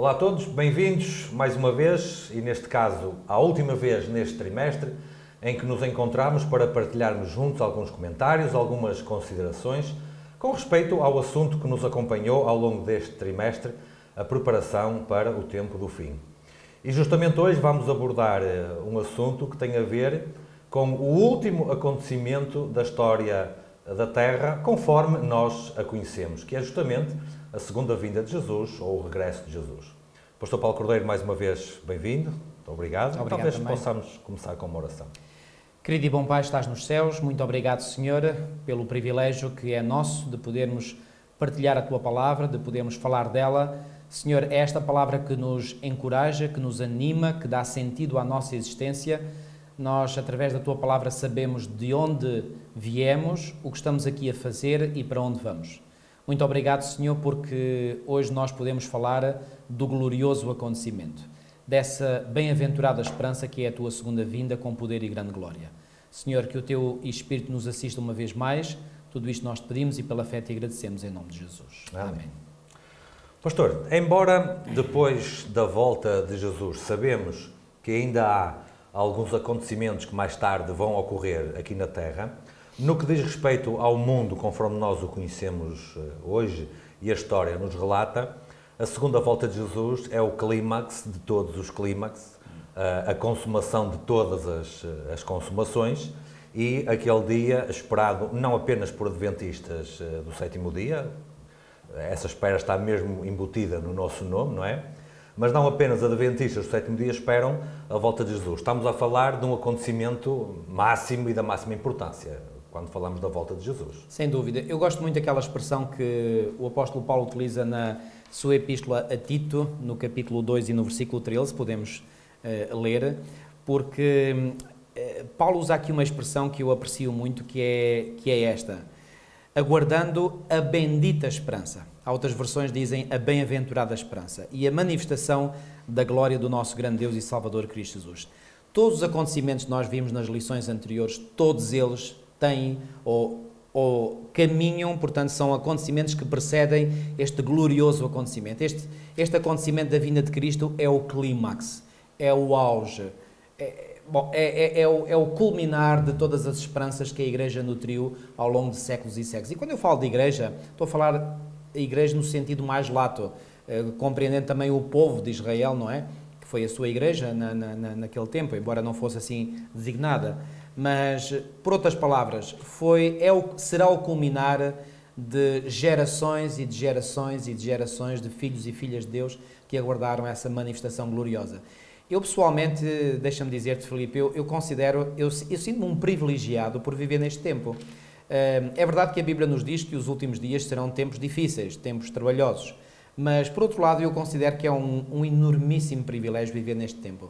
Olá a todos, bem-vindos mais uma vez, e neste caso, a última vez neste trimestre, em que nos encontramos para partilharmos juntos alguns comentários, algumas considerações, com respeito ao assunto que nos acompanhou ao longo deste trimestre, a preparação para o tempo do fim. E justamente hoje vamos abordar um assunto que tem a ver com o último acontecimento da história da Terra, conforme nós a conhecemos, que é justamente a segunda vinda de Jesus, ou o regresso de Jesus. Pastor Paulo Cordeiro, mais uma vez, bem-vindo. Muito obrigado. Talvez também. Possamos começar com uma oração. Querido e bom Pai, estás nos céus, muito obrigado, Senhor, pelo privilégio que é nosso de podermos partilhar a Tua Palavra, de podermos falar dela. Senhor, é esta palavra que nos encoraja, que nos anima, que dá sentido à nossa existência. Nós, através da Tua Palavra, sabemos de onde viemos, o que estamos aqui a fazer e para onde vamos. Muito obrigado, Senhor, porque hoje nós podemos falar do glorioso acontecimento, dessa bem-aventurada esperança que é a Tua segunda vinda com poder e grande glória. Senhor, que o Teu Espírito nos assista uma vez mais, tudo isto nós te pedimos e pela fé te agradecemos em nome de Jesus. Amém. Pastor, embora depois da volta de Jesus sabemos que ainda há alguns acontecimentos que mais tarde vão ocorrer aqui na Terra, no que diz respeito ao mundo conforme nós o conhecemos hoje e a história nos relata, a segunda volta de Jesus é o clímax de todos os clímax, a consumação de todas as consumações e aquele dia esperado não apenas por adventistas do sétimo dia, essa espera está mesmo embutida no nosso nome, não é? Mas não apenas adventistas do sétimo dia esperam a volta de Jesus. Estamos a falar de um acontecimento máximo e da máxima importância, quando falamos da volta de Jesus. Sem dúvida. Eu gosto muito daquela expressão que o apóstolo Paulo utiliza na sua epístola a Tito, no capítulo 2 e no versículo 13, podemos ler, porque Paulo usa aqui uma expressão que eu aprecio muito, que é esta: aguardando a bendita esperança. Há outras versões que dizem a bem-aventurada esperança e a manifestação da glória do nosso grande Deus e Salvador Cristo Jesus. Todos os acontecimentos que nós vimos nas lições anteriores, todos eles têm ou caminham, portanto, são acontecimentos que precedem este glorioso acontecimento. Este acontecimento da vinda de Cristo é o clímax, é o auge, é o culminar de todas as esperanças que a Igreja nutriu ao longo de séculos e séculos. E quando eu falo de Igreja, estou a falar da Igreja no sentido mais lato, compreendendo também o povo de Israel, não é? Que foi a sua Igreja naquele tempo, embora não fosse assim designada. Mas, por outras palavras, será o culminar de gerações e de gerações e de gerações de filhos e filhas de Deus que aguardaram essa manifestação gloriosa. Eu, pessoalmente, deixa-me dizer-te, Filipe, eu sinto-me um privilegiado por viver neste tempo. É verdade que a Bíblia nos diz que os últimos dias serão tempos difíceis, tempos trabalhosos, mas, por outro lado, eu considero que é um enormíssimo privilégio viver neste tempo.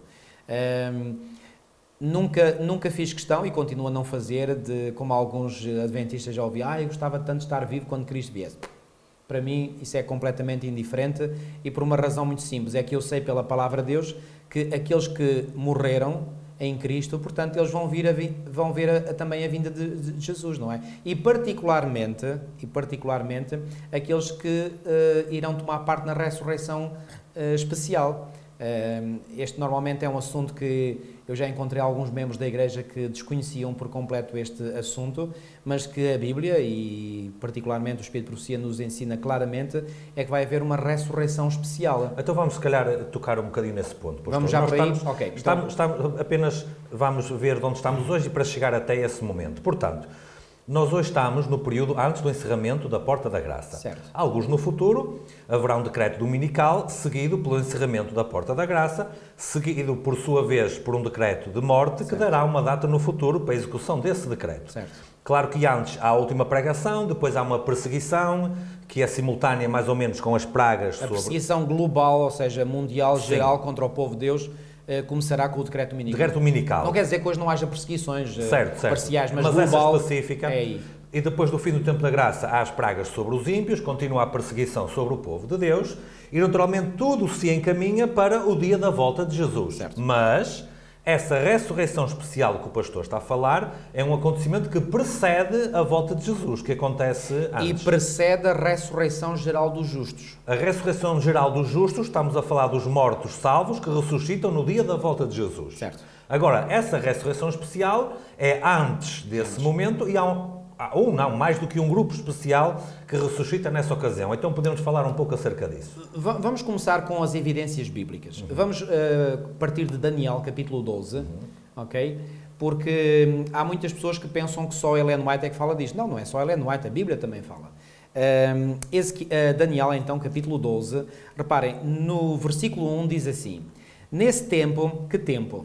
Nunca fiz questão, e continuo a não fazer, como alguns adventistas já ouvi, eu gostava tanto de estar vivo quando Cristo viesse. Para mim, isso é completamente indiferente e por uma razão muito simples, é que eu sei pela palavra de Deus que aqueles que morreram em Cristo, portanto, eles vão ver também a vinda de Jesus, não é? E particularmente aqueles que irão tomar parte na ressurreição especial. Este normalmente é um assunto que eu já encontrei alguns membros da Igreja que desconheciam por completo este assunto, mas que a Bíblia e particularmente o Espírito de Profecia nos ensina claramente, é que vai haver uma ressurreição especial. Então vamos, se calhar, tocar um bocadinho nesse ponto. Pastor. Vamos já para aí? Ok. Apenas vamos ver de onde estamos hoje para chegar até esse momento. Portanto, nós hoje estamos no período antes do encerramento da Porta da Graça. Certo. Alguns no futuro haverá um decreto dominical seguido pelo encerramento da Porta da Graça, seguido por sua vez por um decreto de morte, certo, que dará uma data no futuro para a execução desse decreto. Certo. Claro que antes há a última pregação, depois há uma perseguição que é simultânea mais ou menos com as pragas sobre... A perseguição global, ou seja, mundial, Sim, geral, contra o povo de Deus, começará com o decreto dominical. Decreto dominical. Não quer dizer que hoje não haja perseguições certo. parciais, mas essa global específica. é aí. E depois do fim do tempo da graça há as pragas sobre os ímpios, continua a perseguição sobre o povo de Deus e naturalmente tudo se encaminha para o dia da volta de Jesus. Certo. Mas Essa ressurreição especial que o pastor está a falar é um acontecimento que precede a volta de Jesus, que acontece antes. E precede a ressurreição geral dos justos. A ressurreição geral dos justos, estamos a falar dos mortos salvos que ressuscitam no dia da volta de Jesus. Certo. Agora, essa ressurreição especial é antes desse momento e há mais do que um grupo especial que ressuscita nessa ocasião. Então podemos falar um pouco acerca disso. Vamos começar com as evidências bíblicas. Vamos partir de Daniel, capítulo 12, ok? Porque há muitas pessoas que pensam que só Ellen White é que fala disto. Não, não é só Ellen White, a Bíblia também fala. Daniel, então, capítulo 12, reparem, no versículo 1 diz assim: nesse tempo, que tempo?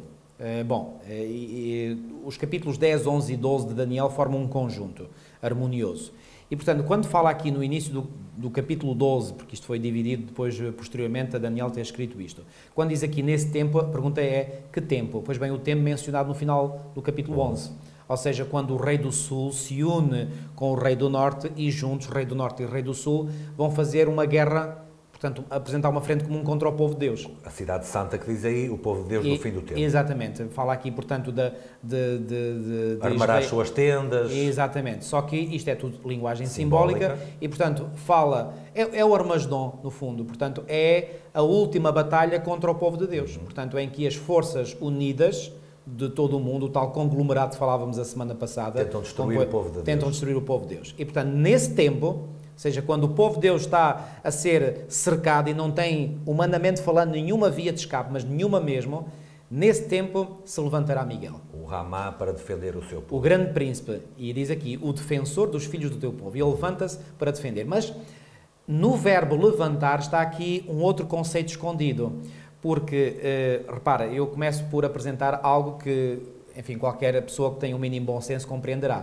Os capítulos 10, 11 e 12 de Daniel formam um conjunto harmonioso. E, portanto, quando fala aqui no início do capítulo 12, porque isto foi dividido depois, posteriormente, a Daniel ter escrito isto, quando diz aqui nesse tempo, a pergunta é que tempo? Pois bem, o tempo mencionado no final do capítulo 11. Ou seja, quando o rei do sul se une com o rei do norte e juntos, o rei do norte e o rei do sul, vão fazer uma guerra, portanto, apresentar uma frente comum contra o povo de Deus. A cidade santa que diz aí, o povo de Deus no fim do tempo. Exatamente. Fala aqui, portanto, de armará as suas tendas. Exatamente. Só que isto é tudo linguagem simbólica e, portanto, fala... É o Armagedon, no fundo. Portanto, é a última batalha contra o povo de Deus. Portanto, em que as forças unidas de todo o mundo, o tal conglomerado que falávamos a semana passada... Tentam destruir o povo de Deus. Tentam destruir o povo de Deus. E, portanto, nesse tempo... Ou seja, quando o povo de Deus está a ser cercado e não tem, humanamente falando, nenhuma via de escape, mas nenhuma mesmo, nesse tempo se levantará Miguel. O Ramá para defender o seu povo. O grande príncipe, e diz aqui, o defensor dos filhos do teu povo. E ele levanta-se para defender. Mas no verbo levantar está aqui um outro conceito escondido. Porque, repara, eu começo por apresentar algo que, enfim, qualquer pessoa que tenha um mínimo bom senso compreenderá.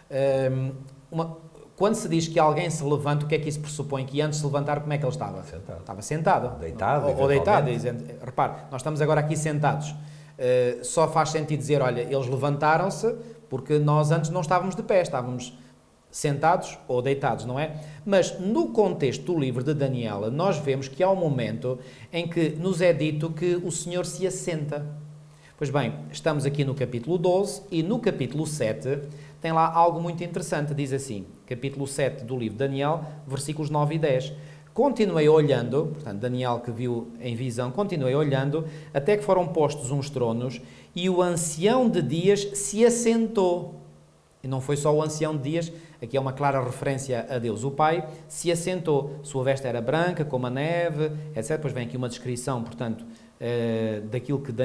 Quando se diz que alguém se levanta, o que é que isso pressupõe? Que antes de se levantar, como é que ele estava? Sentado. Estava sentado. Deitado. Ou deitado. Repare, nós estamos agora aqui sentados. Só faz sentido dizer, olha, eles levantaram-se porque nós antes não estávamos de pé, estávamos sentados ou deitados, não é? Mas no contexto do livro de Daniel, nós vemos que há um momento em que nos é dito que o Senhor se assenta. Pois bem, estamos aqui no capítulo 12 e no capítulo 7... tem lá algo muito interessante, diz assim, capítulo 7 do livro de Daniel, versículos 9 e 10. Continuei olhando, portanto, Daniel que viu em visão, continuei olhando, até que foram postos uns tronos, e o ancião de dias se assentou. E não foi só o ancião de dias, aqui é uma clara referência a Deus, o Pai, se assentou. Sua veste era branca, como a neve, etc. Depois vem aqui uma descrição, portanto, daquilo que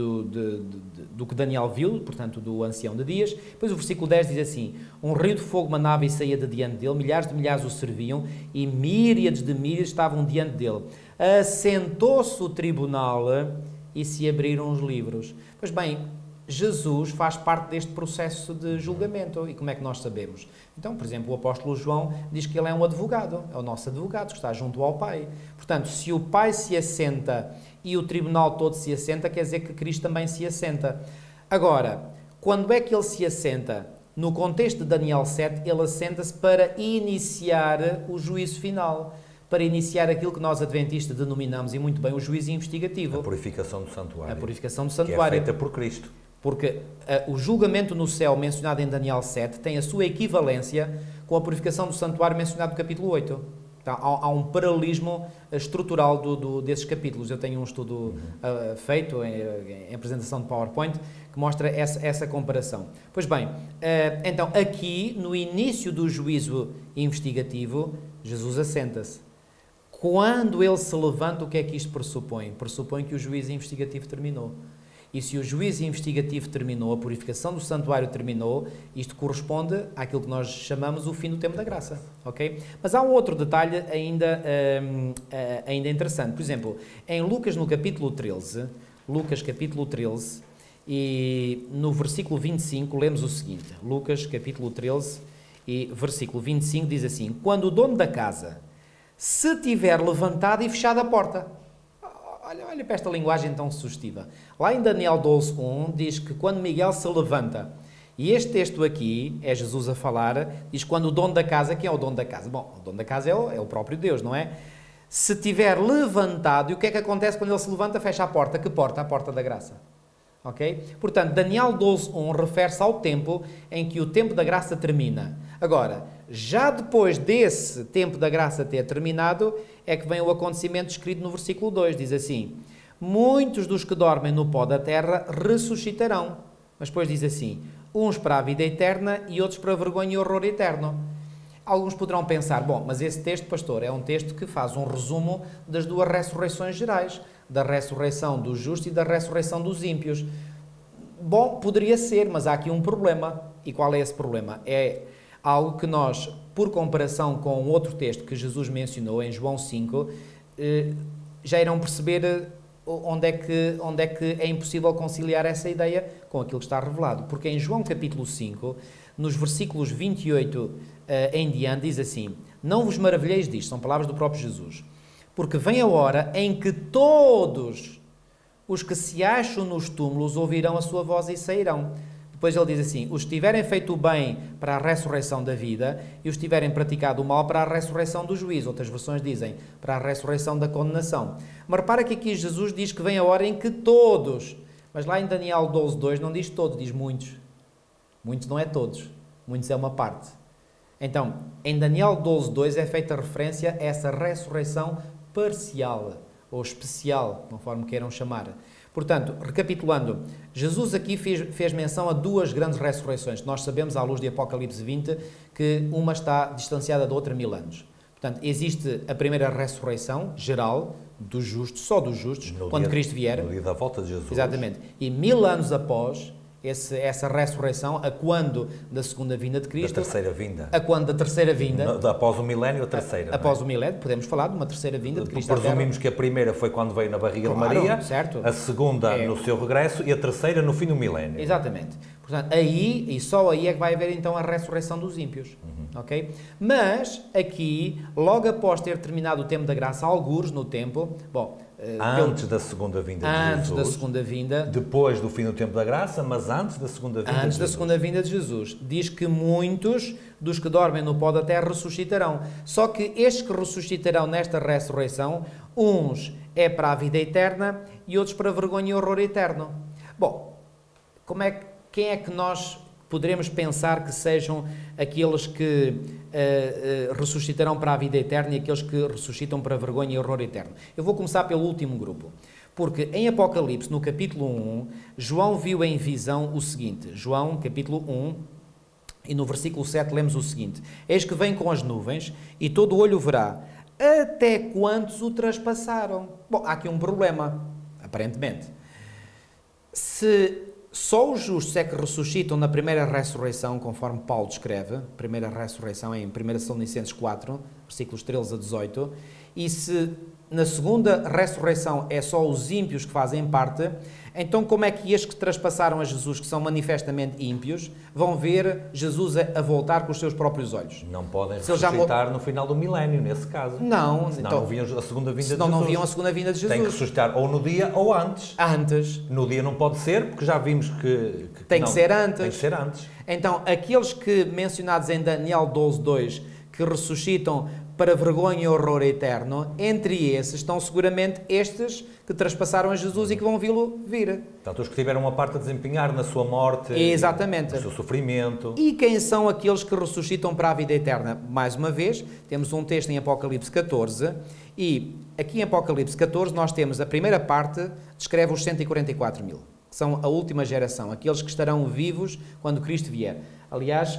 do que Daniel viu, portanto, do ancião de dias. Depois o versículo 10 diz assim: um rio de fogo manava e saía de diante dele, milhares de milhares o serviam, e míriades de míriades estavam diante dele. Assentou-se o tribunal e se abriram os livros. Pois bem, Jesus faz parte deste processo de julgamento. E como é que nós sabemos? Então, por exemplo, o apóstolo João diz que ele é um advogado, é o nosso advogado, que está junto ao Pai. Portanto, se o Pai se assenta e o tribunal todo se assenta, quer dizer que Cristo também se assenta. Agora, quando é que ele se assenta? No contexto de Daniel 7, ele assenta-se para iniciar o juízo final, para iniciar aquilo que nós adventistas denominamos, e muito bem, o juízo investigativo. A purificação do santuário. A purificação do santuário. Que é feita por Cristo. Porque o julgamento no céu mencionado em Daniel 7 tem a sua equivalência com a purificação do santuário mencionado no capítulo 8. Então, há um paralelismo estrutural desses capítulos. Eu tenho um estudo feito em apresentação de PowerPoint que mostra essa comparação. Pois bem, então aqui no início do juízo investigativo, Jesus assenta-se. Quando ele se levanta, o que é que isto pressupõe? Pressupõe que o juízo investigativo terminou. E se o juízo investigativo terminou, a purificação do santuário terminou, isto corresponde àquilo que nós chamamos o fim do tempo da graça, ok? Mas há um outro detalhe ainda interessante. Por exemplo, em Lucas, no capítulo 13, Lucas, capítulo 13, e no versículo 25, lemos o seguinte. Lucas, capítulo 13, e versículo 25, diz assim: quando o dono da casa se tiver levantado e fechado a porta... Olha para esta linguagem tão sugestiva. Lá em Daniel 12:1 diz que quando Miguel se levanta, e este texto aqui é Jesus a falar, diz quando o dono da casa, quem é o dono da casa? Bom, o dono da casa é o próprio Deus, não é? Se tiver levantado, e o que é que acontece quando ele se levanta? Fecha a porta. Que porta? A porta da graça. Ok? Portanto, Daniel 12:1 refere-se ao tempo em que o tempo da graça termina. Agora, já depois desse tempo da graça ter terminado, é que vem o acontecimento descrito no versículo 2. Diz assim: muitos dos que dormem no pó da terra ressuscitarão. Mas depois diz assim: uns para a vida eterna e outros para a vergonha e horror eterno. Alguns poderão pensar, bom, mas esse texto, pastor, é um texto que faz um resumo das duas ressurreições gerais, da ressurreição dos justos e da ressurreição dos ímpios. Bom, poderia ser, mas há aqui um problema. E qual é esse problema? É algo que nós, por comparação com outro texto que Jesus mencionou em João 5, já irão perceber onde é que é impossível conciliar essa ideia com aquilo que está revelado. Porque em João capítulo 5, nos versículos 28 em diante, diz assim: não vos maravilheis disto, são palavras do próprio Jesus, porque vem a hora em que todos os que se acham nos túmulos ouvirão a sua voz e sairão. Depois ele diz assim: os que tiverem feito o bem para a ressurreição da vida e os que tiverem praticado o mal para a ressurreição do juízo. Outras versões dizem para a ressurreição da condenação. Mas repara que aqui Jesus diz que vem a hora em que todos, mas lá em Daniel 12:2 não diz todos, diz muitos. Muitos não é todos, muitos é uma parte. Então, em Daniel 12:2 é feita referência a essa ressurreição parcial ou especial, conforme queiram chamar. Portanto, recapitulando, Jesus aqui fez menção a duas grandes ressurreições. Nós sabemos, à luz de Apocalipse 20, que uma está distanciada da outra 1000 anos. Portanto, existe a primeira ressurreição geral dos justos, só dos justos, quando Cristo vier. No dia da volta de Jesus. Exatamente. E 1000 anos após essa ressurreição, a quando da segunda vinda de Cristo. Da terceira vinda. A quando da terceira vinda. Após o milénio, a terceira. Após o milénio, podemos falar de uma terceira vinda de Cristo. Presumimos que a primeira foi quando veio na barriga de Maria, certo. A segunda no seu regresso e a terceira no fim do milénio. Exatamente. Portanto, aí, e só aí é que vai haver então a ressurreição dos ímpios. Ok? Mas, aqui, logo após ter terminado o tempo da graça, algures no tempo, bom... Antes da segunda vinda de Jesus. Antes da segunda vinda. Depois do fim do tempo da graça, mas antes da segunda vinda de Jesus. Antes da segunda vinda de Jesus. Diz que muitos dos que dormem no pó da terra ressuscitarão. Só que estes que ressuscitarão nesta ressurreição, uns é para a vida eterna e outros para a vergonha e horror eterno. Bom, quem é que nós poderemos pensar que sejam aqueles que ressuscitarão para a vida eterna e aqueles que ressuscitam para a vergonha e horror eterno? Eu vou começar pelo último grupo, porque em Apocalipse, no capítulo 1, João viu em visão o seguinte, João, capítulo 1, e no versículo 7 lemos o seguinte: eis que vem com as nuvens e todo o olho verá, até quantos o traspassaram. Bom, há aqui um problema, aparentemente. Se só os justos é que ressuscitam na primeira ressurreição, conforme Paulo descreve, primeira ressurreição em 1 Tessalonicenses 4, versículos 13 a 18, e se na segunda ressurreição é só os ímpios que fazem parte, então como é que estes que traspassaram a Jesus, que são manifestamente ímpios, vão ver Jesus a voltar com os seus próprios olhos? Não podem ressuscitar no final do milénio, nesse caso. Não. Senão então, não viam a segunda vinda de Jesus. Senão não viam a segunda vinda de Jesus. Tem que ressuscitar ou no dia ou antes. Antes. No dia não pode ser, porque já vimos que tem que ser antes. Tem que ser antes. Então, aqueles que mencionados em Daniel 12:2, que ressuscitam para vergonha e horror eterno, entre esses estão seguramente estes que traspassaram a Jesus e que vão vê-lo vir. Portanto, os que tiveram uma parte a desempenhar na sua morte, exatamente, no seu sofrimento. E quem são aqueles que ressuscitam para a vida eterna? Mais uma vez, temos um texto em Apocalipse 14, e aqui em Apocalipse 14 nós temos a primeira parte, descreve os 144 mil, que são a última geração, aqueles que estarão vivos quando Cristo vier. Aliás,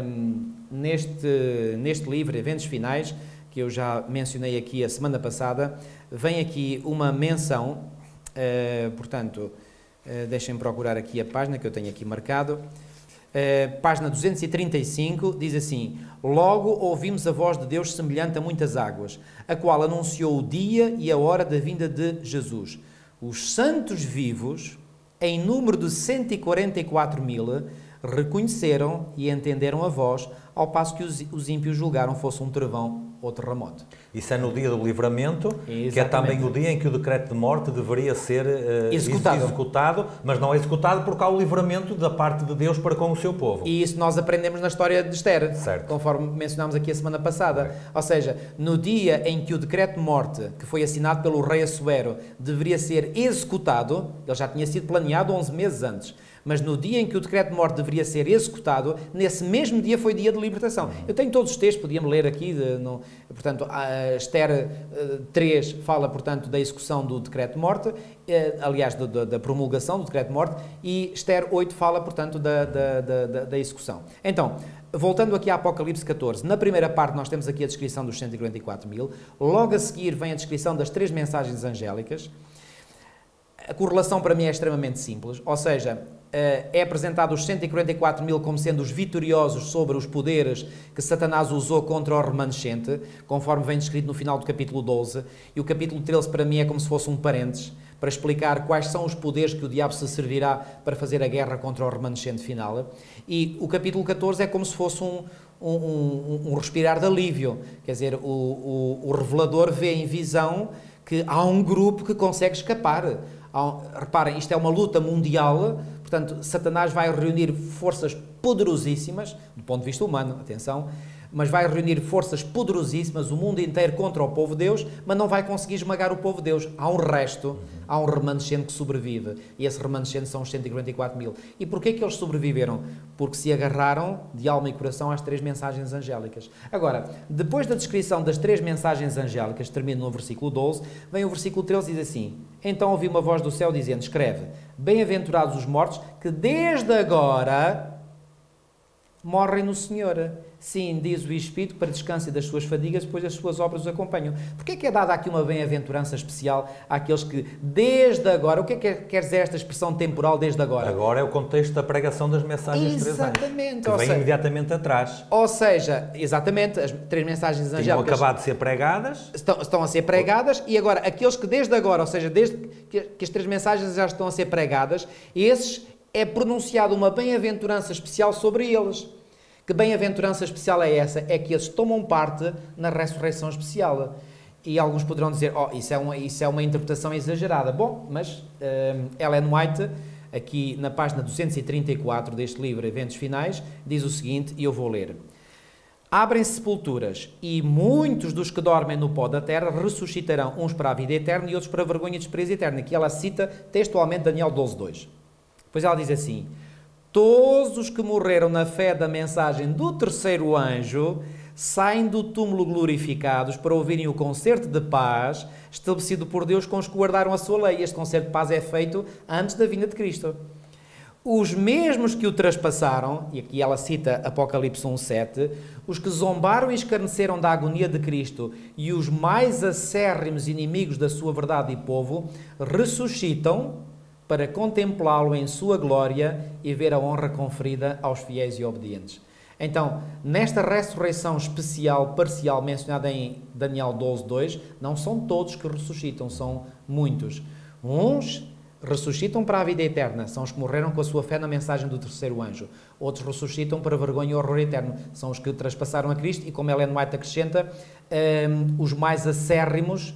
neste livro, Eventos Finais, que eu já mencionei aqui a semana passada, vem aqui uma menção, portanto, deixem-me procurar aqui a página que eu tenho aqui marcado, página 235, diz assim: logo ouvimos a voz de Deus semelhante a muitas águas, a qual anunciou o dia e a hora da vinda de Jesus. Os santos vivos, em número de 144 mil, reconheceram e entenderam a voz, ao passo que os ímpios julgaram fosse um trovão ou terremoto. Isso é no dia do livramento, Exatamente. que é também o dia em que o decreto de morte deveria ser executado, mas não é executado porque há o livramento da parte de Deus para com o seu povo. E isso nós aprendemos na história de Esther, certo, conforme mencionámos aqui a semana passada. Ou seja, no dia em que o decreto de morte, que foi assinado pelo rei Assuero, deveria ser executado, ele já tinha sido planeado 11 meses antes, mas no dia em que o decreto de morte deveria ser executado, nesse mesmo dia foi dia de libertação. Eu tenho todos os textos, podíamos ler aqui, portanto, a Esther 3 fala, portanto, da execução do decreto de morte, aliás, da promulgação do decreto de morte, e Esther 8 fala, portanto, da execução. Então, voltando aqui a Apocalipse 14, na primeira parte nós temos aqui a descrição dos 144.000, logo a seguir vem a descrição das 3 mensagens angélicas. A correlação para mim é extremamente simples, ou seja, é apresentado os 144.000 como sendo os vitoriosos sobre os poderes que Satanás usou contra o remanescente, conforme vem descrito no final do capítulo 12, e o capítulo 13 para mim é como se fosse um parênteses, para explicar quais são os poderes que o diabo se servirá para fazer a guerra contra o remanescente final, e o capítulo 14 é como se fosse um respirar de alívio, quer dizer, o revelador vê em visão que há um grupo que consegue escapar. Reparem, isto é uma luta mundial, portanto, Satanás vai reunir forças poderosíssimas, do ponto de vista humano, atenção, mas vai reunir forças poderosíssimas, o mundo inteiro contra o povo de Deus, mas não vai conseguir esmagar o povo de Deus. Há um resto, há um remanescente que sobrevive, e esse remanescente são os 144.000. E porquê que eles sobreviveram? Porque se agarraram de alma e coração às 3 mensagens angélicas. Agora, depois da descrição das 3 mensagens angélicas, termina no versículo 12, vem o versículo 13 e diz assim: então ouvi uma voz do céu dizendo, escreve, bem-aventurados os mortos que desde agora morrem no Senhor. Sim, diz o Espírito, para descanso das suas fadigas, depois as suas obras os acompanham. Porquê é que é dada aqui uma bem-aventurança especial àqueles que, desde agora, o que é que quer dizer esta expressão temporal, desde agora? Agora é o contexto da pregação das mensagens de 3 anos. Exatamente. Que vem imediatamente atrás. Ou seja, exatamente, as 3 mensagens angélicas... Tinham acabado de ser pregadas. Estão a ser pregadas, e agora, aqueles que desde agora, ou seja, desde que as 3 mensagens já estão a ser pregadas, esses é pronunciada uma bem-aventurança especial sobre eles. Que bem-aventurança especial é essa? É que eles tomam parte na ressurreição especial. E alguns poderão dizer, isso é uma interpretação exagerada. Bom, mas Ellen White, aqui na página 234 deste livro, Eventos Finais, diz o seguinte, e eu vou ler. Abrem-se sepulturas, e muitos dos que dormem no pó da terra ressuscitarão, uns para a vida eterna e outros para a vergonha e desprezo eterno. Aqui ela cita textualmente Daniel 12:2. Depois ela diz assim, todos os que morreram na fé da mensagem do terceiro anjo saem do túmulo glorificados para ouvirem o concerto de paz estabelecido por Deus com os que guardaram a sua lei. Este concerto de paz é feito antes da vinda de Cristo. Os mesmos que o traspassaram, e aqui ela cita Apocalipse 1:7, os que zombaram e escarneceram da agonia de Cristo e os mais acérrimos inimigos da sua verdade e povo, ressuscitam para contemplá-lo em sua glória e ver a honra conferida aos fiéis e obedientes. Então, nesta ressurreição especial, parcial, mencionada em Daniel 12:2, não são todos que ressuscitam, são muitos. Uns ressuscitam para a vida eterna, são os que morreram com a sua fé na mensagem do terceiro anjo. Outros ressuscitam para vergonha e horror eterno, são os que traspassaram a Cristo e, como Ellen White acrescenta, os mais acérrimos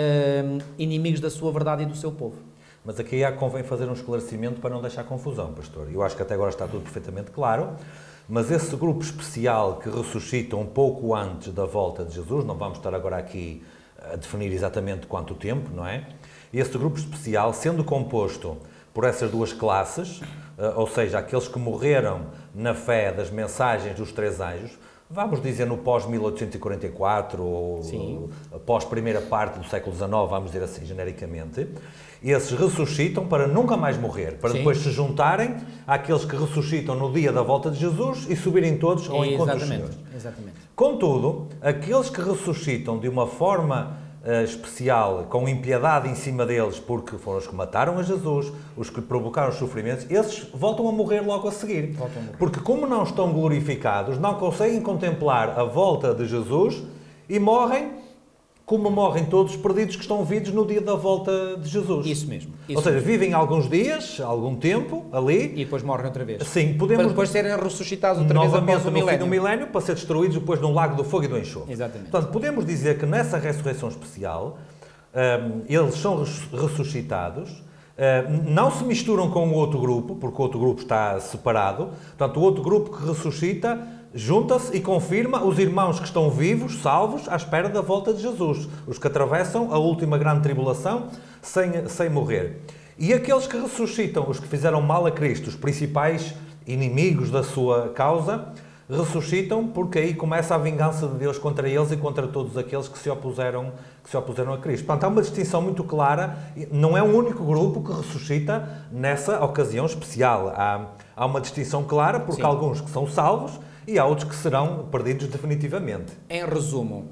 inimigos da sua verdade e do seu povo. Mas aqui convém fazer um esclarecimento para não deixar confusão, pastor. Eu acho que até agora está tudo perfeitamente claro, mas esse grupo especial que ressuscita um pouco antes da volta de Jesus, não vamos estar agora aqui a definir exatamente quanto tempo, não é? Esse grupo especial, sendo composto por essas 2 classes, ou seja, aqueles que morreram na fé das mensagens dos 3 anjos, vamos dizer no pós-1844 ou pós primeira parte do século XIX, vamos dizer assim genericamente, esses ressuscitam para nunca mais morrer, para depois se juntarem àqueles que ressuscitam no dia da volta de Jesus e subirem todos ao encontro dos Senhores. Exatamente. Contudo, aqueles que ressuscitam de uma forma especial, com impiedade em cima deles, porque foram os que mataram a Jesus, os que provocaram os sofrimentos, esses voltam a morrer logo a seguir. Porque como não estão glorificados, não conseguem contemplar a volta de Jesus e morrem como morrem todos os perdidos que estão vivos no dia da volta de Jesus. Isso mesmo. Ou seja, vivem alguns dias, algum tempo ali. E depois morrem outra vez. Sim, podemos... Para depois serem ressuscitados outra vez após o no fim do milénio, para ser destruídos depois num lago do fogo e do enxofre. Exatamente. Portanto, podemos dizer que nessa ressurreição especial, eles são ressuscitados, não se misturam com o outro grupo, porque o outro grupo está separado. Portanto, o outro grupo que ressuscita junta-se e confirma os irmãos que estão vivos, salvos, à espera da volta de Jesus. Os que atravessam a última grande tribulação sem morrer. E aqueles que ressuscitam, os que fizeram mal a Cristo, os principais inimigos da sua causa, ressuscitam porque aí começa a vingança de Deus contra eles e contra todos aqueles que se opuseram a Cristo. Portanto, há uma distinção muito clara, não é um único grupo que ressuscita nessa ocasião especial. Há uma distinção clara porque há alguns que são salvos e há outros que serão perdidos definitivamente. Em resumo,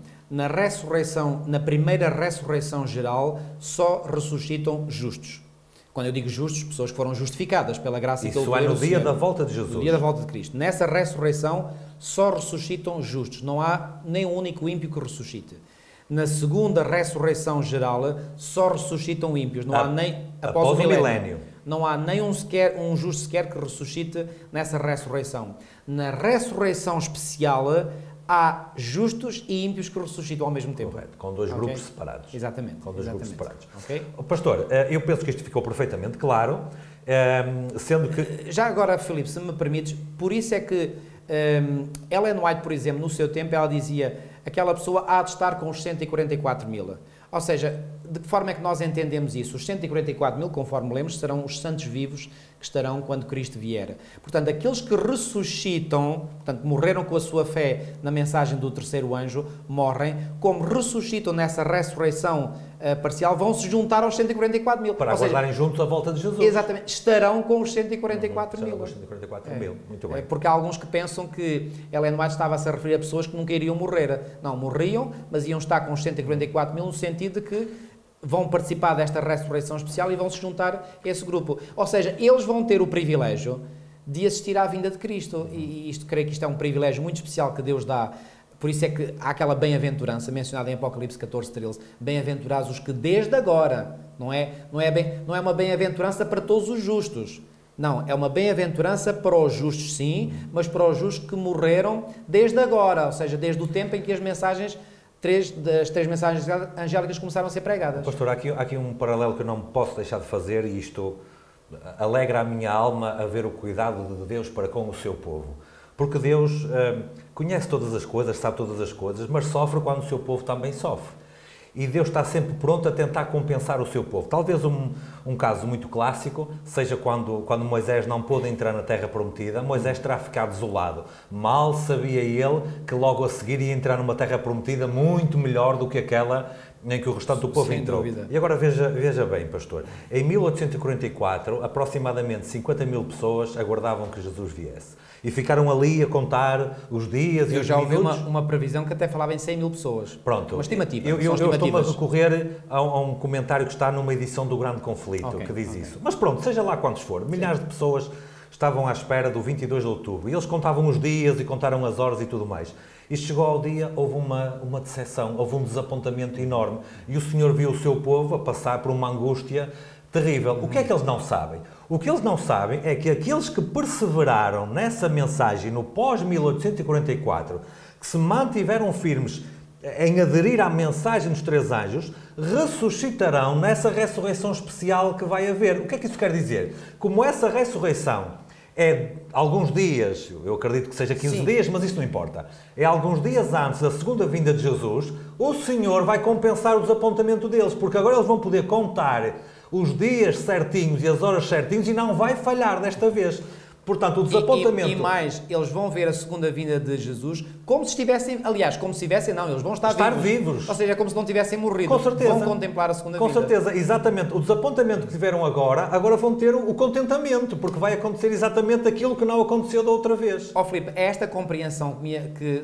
na primeira ressurreição geral, só ressuscitam justos. Quando eu digo justos, pessoas que foram justificadas pela graça e pelo poder do Senhor. Isso é no dia da volta de Jesus. No dia da volta de Cristo. Nessa ressurreição, só ressuscitam justos. Não há nem um único ímpio que ressuscite. Na segunda ressurreição geral, só ressuscitam ímpios. Não há nem após o milénio. Não há nem um justo sequer que ressuscite nessa ressurreição. Na ressurreição especial, há justos e ímpios que ressuscitam ao mesmo tempo. Correto, com dois grupos separados. Exatamente. Com dois grupos separados. Okay? Pastor, eu penso que isto ficou perfeitamente claro, sendo que... Já agora, Filipe, se me permites, por isso é que Ellen White, por exemplo, no seu tempo, ela dizia aquela pessoa há de estar com os 144 mil. Ou seja, de que forma é que nós entendemos isso? Os 144 mil, conforme lemos, serão os santos vivos que estarão quando Cristo vier. Portanto, aqueles que ressuscitam, portanto, morreram com a sua fé na mensagem do terceiro anjo, morrem, como ressuscitam nessa ressurreição parcial, vão se juntar aos 144 mil. Para aguardarem juntos a volta de Jesus. Exatamente. Estarão com os 144 mil. Com os 144 mil. Muito bem. Porque há alguns que pensam que Ellen White estava-se a referir a pessoas que nunca iriam morrer. Não, morriam, mas iam estar com os 144 mil no sentido de que vão participar desta ressurreição especial e vão se juntar a esse grupo. Ou seja, eles vão ter o privilégio de assistir à vinda de Cristo. E creio que isto é um privilégio muito especial que Deus dá. Por isso é que há aquela bem-aventurança mencionada em Apocalipse 14:13. Bem-aventurados os que desde agora, não é uma bem-aventurança para todos os justos. Não, é uma bem-aventurança para os justos, sim, mas para os justos que morreram desde agora, ou seja, desde o tempo em que as três mensagens angélicas começaram a ser pregadas. Pastor, há aqui um paralelo que eu não posso deixar de fazer e isto alegra a minha alma a ver o cuidado de Deus para com o seu povo. Porque Deus conhece todas as coisas, sabe todas as coisas, mas sofre quando o seu povo também sofre. E Deus está sempre pronto a tentar compensar o seu povo. Talvez um caso muito clássico seja quando Moisés não pôde entrar na Terra Prometida. Moisés terá ficado desolado. Mal sabia ele que logo a seguir ia entrar numa Terra Prometida muito melhor do que aquela em que o restante do povo entrou. Dúvida. E agora veja bem, pastor. Em 1844, aproximadamente 50 mil pessoas aguardavam que Jesus viesse. E ficaram ali a contar os dias e os minutos. Eu já ouvi uma previsão que até falava em 100 mil pessoas. Pronto. Uma estimativa. Eu estou-me a recorrer a um comentário que está numa edição do Grande Conflito, que diz isso. Mas pronto, seja lá quantos for, milhares de pessoas estavam à espera do 22 de outubro. E eles contavam os dias e contaram as horas e tudo mais. E chegou ao dia, houve uma decepção, houve um desapontamento enorme. E o Senhor viu o seu povo a passar por uma angústia terrível. O que é que eles não sabem? O que eles não sabem é que aqueles que perseveraram nessa mensagem no pós-1844, que se mantiveram firmes em aderir à mensagem dos três anjos, ressuscitarão nessa ressurreição especial que vai haver. O que é que isso quer dizer? Como essa ressurreição é alguns dias, eu acredito que seja 15 dias, mas isso não importa. É alguns dias antes da segunda vinda de Jesus, o Senhor vai compensar o desapontamento deles, porque agora eles vão poder contar os dias certinhos e as horas certinhos e não vai falhar desta vez. Portanto, o desapontamento... E mais, eles vão ver a segunda vinda de Jesus como se estivessem... Aliás, como se estivessem, não, eles vão estar vivos. Ou seja, é como se não tivessem morrido. Com certeza. Vão contemplar a segunda vinda. Com certeza, exatamente. O desapontamento que tiveram agora vão ter o contentamento, porque vai acontecer exatamente aquilo que não aconteceu da outra vez. Filipe, é esta compreensão que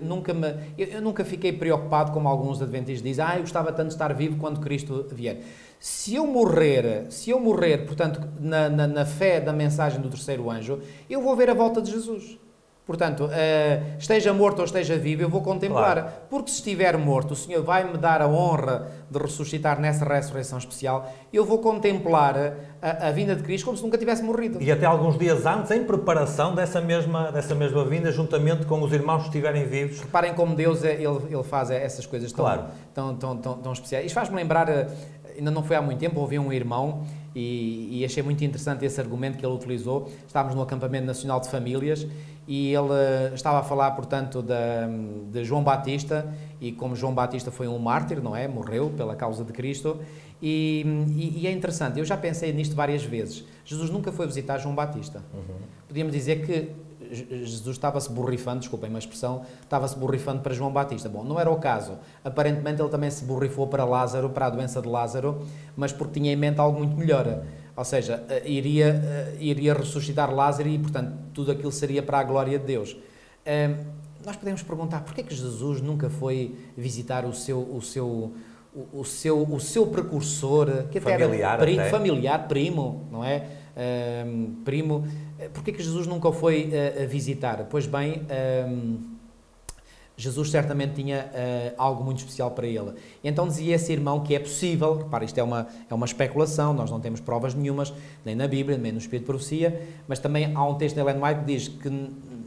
eu nunca fiquei preocupado, como alguns adventistas dizem, eu gostava tanto de estar vivo quando Cristo vier. Se eu morrer, portanto, na fé da mensagem do terceiro anjo, eu vou ver a volta de Jesus. Portanto, esteja morto ou esteja vivo, eu vou contemplar. Claro. Porque se estiver morto, o Senhor vai-me dar a honra de ressuscitar nessa ressurreição especial. Eu vou contemplar a vinda de Cristo como se nunca tivesse morrido. E até alguns dias antes, em preparação dessa mesma vinda, juntamente com os irmãos que estiverem vivos. Reparem como Deus ele faz essas coisas Claro. tão especiais. Isto faz-me lembrar, ainda não foi há muito tempo, ouvi um irmão e achei muito interessante esse argumento que ele utilizou. Estávamos no acampamento nacional de famílias e ele estava a falar, portanto, de João Batista, e como João Batista foi um mártir, não é? Morreu pela causa de Cristo, e é interessante, eu já pensei nisto várias vezes. Jesus nunca foi visitar João Batista. Podíamos dizer que Jesus estava-se borrifando, desculpem uma expressão, estava-se borrifando para João Batista. Bom, não era o caso. Aparentemente ele também se borrifou para Lázaro, para a doença de Lázaro, mas porque tinha em mente algo muito melhor. Ou seja, iria ressuscitar Lázaro e, portanto, tudo aquilo seria para a glória de Deus. Nós podemos perguntar, porquê é que Jesus nunca foi visitar o seu precursor, que até Familiar, era familiar, primo, não é? Primo. Porquê é que Jesus nunca o foi visitar? Pois bem, Jesus certamente tinha algo muito especial para ele. Então dizia esse irmão que é possível, repara, isto é uma especulação, nós não temos provas nenhumas, nem na Bíblia, nem no Espírito de Profecia, mas também há um texto de Ellen White que diz que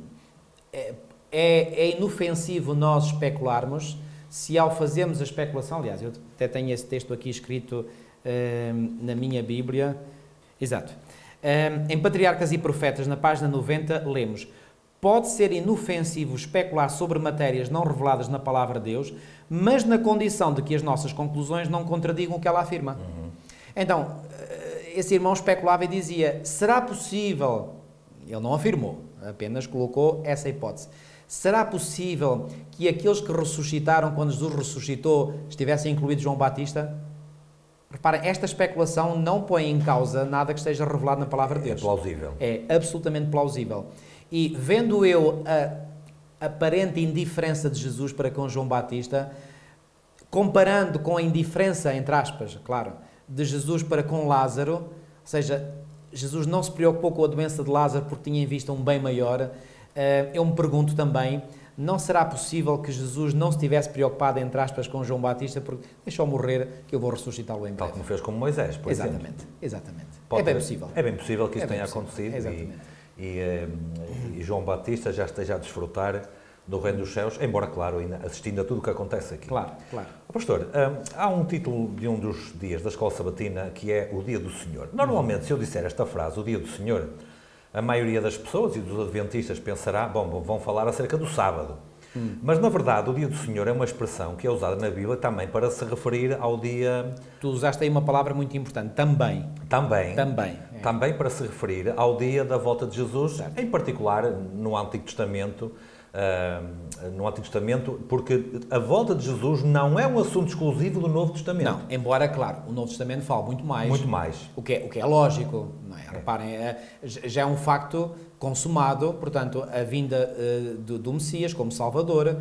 é inofensivo nós especularmos se ao fazermos a especulação, aliás, eu até tenho esse texto aqui escrito na minha Bíblia, exato, em Patriarcas e Profetas, na página 90, lemos: pode ser inofensivo especular sobre matérias não reveladas na Palavra de Deus, mas na condição de que as nossas conclusões não contradigam o que ela afirma. Então, esse irmão especulava e dizia, será possível, ele não afirmou, apenas colocou essa hipótese, será possível que aqueles que ressuscitaram quando Jesus ressuscitou estivessem incluídos João Batista? Reparem, esta especulação não põe em causa nada que esteja revelado na Palavra de Deus. É plausível. É absolutamente plausível. E vendo eu a aparente indiferença de Jesus para com João Batista, comparando com a indiferença, entre aspas, claro, de Jesus para com Lázaro, ou seja, Jesus não se preocupou com a doença de Lázaro porque tinha em vista um bem maior, eu me pergunto também, não será possível que Jesus não se tivesse preocupado, entre aspas, com João Batista, porque deixou morrer que eu vou ressuscitá-lo em breve. Tal como fez com Moisés, por exemplo. Exatamente. Pode É bem ter, possível. É bem possível que isso É bem tenha possível. acontecido Exatamente. e João Batista já esteja a desfrutar do Reino dos Céus, embora, claro, ainda assistindo a tudo o que acontece aqui. Claro, claro. Pastor, há um título de um dos dias da Escola Sabatina que é o Dia do Senhor. Normalmente, se eu disser esta frase, o Dia do Senhor, a maioria das pessoas e dos adventistas pensará, bom, vão falar acerca do sábado. Mas, na verdade, o Dia do Senhor é uma expressão que é usada na Bíblia também para se referir ao dia... Tu usaste aí uma palavra muito importante, também. Também para se referir ao dia da volta de Jesus, certo. Em particular no Antigo Testamento, porque a volta de Jesus não é um assunto exclusivo do Novo Testamento. Não, embora, claro, o Novo Testamento fala muito mais. Muito mais. O que é lógico, não é? Reparem, já é um facto consumado, portanto, a vinda do Messias como Salvador,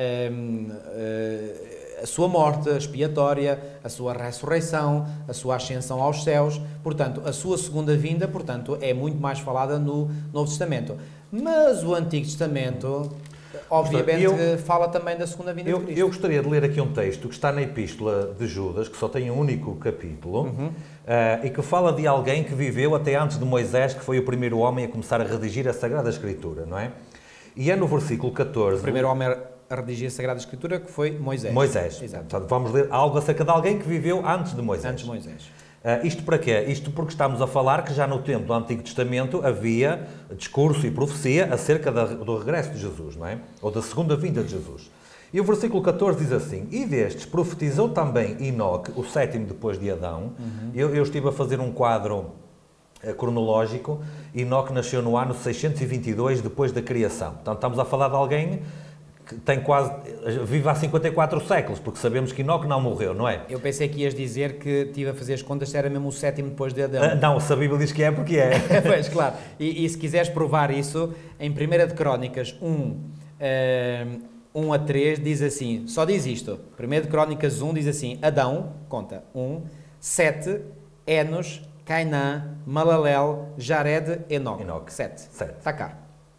a sua morte expiatória, a sua ressurreição, a sua ascensão aos céus, portanto, a sua segunda vinda, portanto, é muito mais falada no Novo Testamento. Mas o Antigo Testamento, obviamente, fala também da segunda vinda de Cristo. Eu gostaria de ler aqui um texto que está na Epístola de Judas, que só tem um único capítulo, e que fala de alguém que viveu até antes de Moisés, que foi o primeiro homem a começar a redigir a Sagrada Escritura, não é? E é no versículo 14... O primeiro homem a redigir a Sagrada Escritura, que foi Moisés. Exato. Portanto, vamos ler algo acerca de alguém que viveu antes de Moisés. Antes de Moisés. Isto para quê? Isto porque estamos a falar que já no tempo do Antigo Testamento havia discurso e profecia acerca do regresso de Jesus, não é? Ou da segunda vinda de Jesus. E o versículo 14 diz assim, e destes profetizou também Enoque, o sétimo depois de Adão. Eu estive a fazer um quadro cronológico. Enoque nasceu no ano 622 depois da criação. Portanto, estamos a falar de alguém que vive há 54 séculos, porque sabemos que Enoque não morreu, não é? Eu pensei que ias dizer que estive a fazer as contas se era mesmo o sétimo depois de Adão. Não, se a Bíblia diz que é, porque é. Pois, claro. E se quiseres provar isso, em 1 de Crónicas 1 a 3 diz assim, só diz isto, 1 de Crónicas 1 diz assim, Adão, conta, 7, Enos, Cainã, Malalel, Jared, Enoque. 7. Está cá.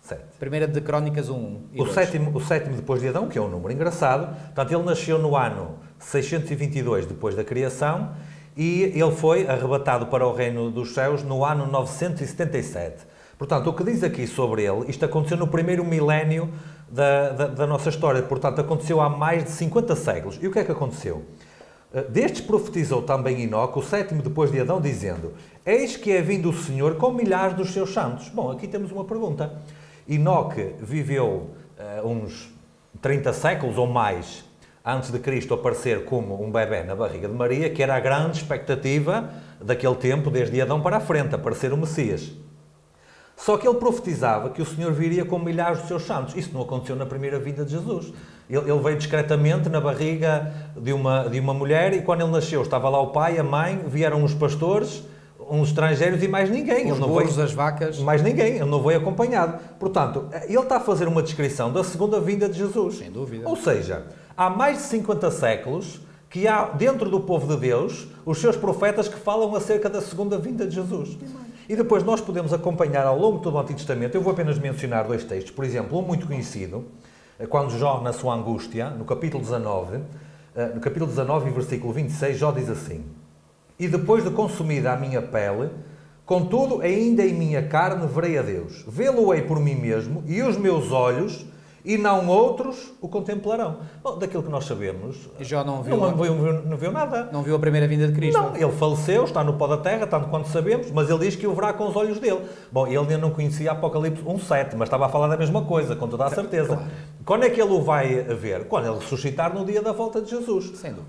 7. Primeira de Crónicas 1 e 2. O sétimo depois de Adão, que é um número engraçado. Portanto, ele nasceu no ano 622 depois da criação e ele foi arrebatado para o reino dos céus no ano 977. Portanto, o que diz aqui sobre ele, isto aconteceu no primeiro milénio da nossa história. Portanto, aconteceu há mais de 50 séculos. E o que é que aconteceu? Destes profetizou também Enoque, o sétimo depois de Adão, dizendo: Eis que é vindo o Senhor com milhares dos seus santos. Bom, aqui temos uma pergunta. Enoque viveu uns 30 séculos ou mais antes de Cristo aparecer como um bebé na barriga de Maria, que era a grande expectativa daquele tempo, desde Adão para a frente, aparecer o Messias. Só que ele profetizava que o Senhor viria com milhares dos seus santos. Isso não aconteceu na primeira vinda de Jesus. Ele veio discretamente na barriga de uma mulher e quando ele nasceu estava lá o pai, a mãe, vieram os pastores, uns estrangeiros e mais ninguém. Os burros, as vacas. Mais ninguém, ele não veio acompanhado. Portanto, ele está a fazer uma descrição da segunda vinda de Jesus. Sem dúvida. Ou seja, há mais de 50 séculos que há dentro do povo de Deus os seus profetas que falam acerca da segunda vinda de Jesus. E depois nós podemos acompanhar ao longo de todo o Antigo Testamento. Eu vou apenas mencionar 2 textos. Por exemplo, um muito conhecido, quando Jó, na sua angústia, no capítulo 19 e versículo 26, Jó diz assim: E depois de consumida a minha pele, contudo, ainda em minha carne verei a Deus. Vê-lo-ei por mim mesmo, e os meus olhos, e não outros, o contemplarão. Bom, daquilo que nós sabemos, Jó não viu nada. Não viu a primeira vinda de Cristo. Não, ele faleceu, está no pó da terra, tanto quanto sabemos, mas ele diz que o verá com os olhos dele. Bom, ele ainda não conhecia Apocalipse 1:7, mas estava a falar da mesma coisa, com toda a certeza. Claro. Quando é que ele o vai ver? Quando ele ressuscitar no dia da volta de Jesus. Sem dúvida.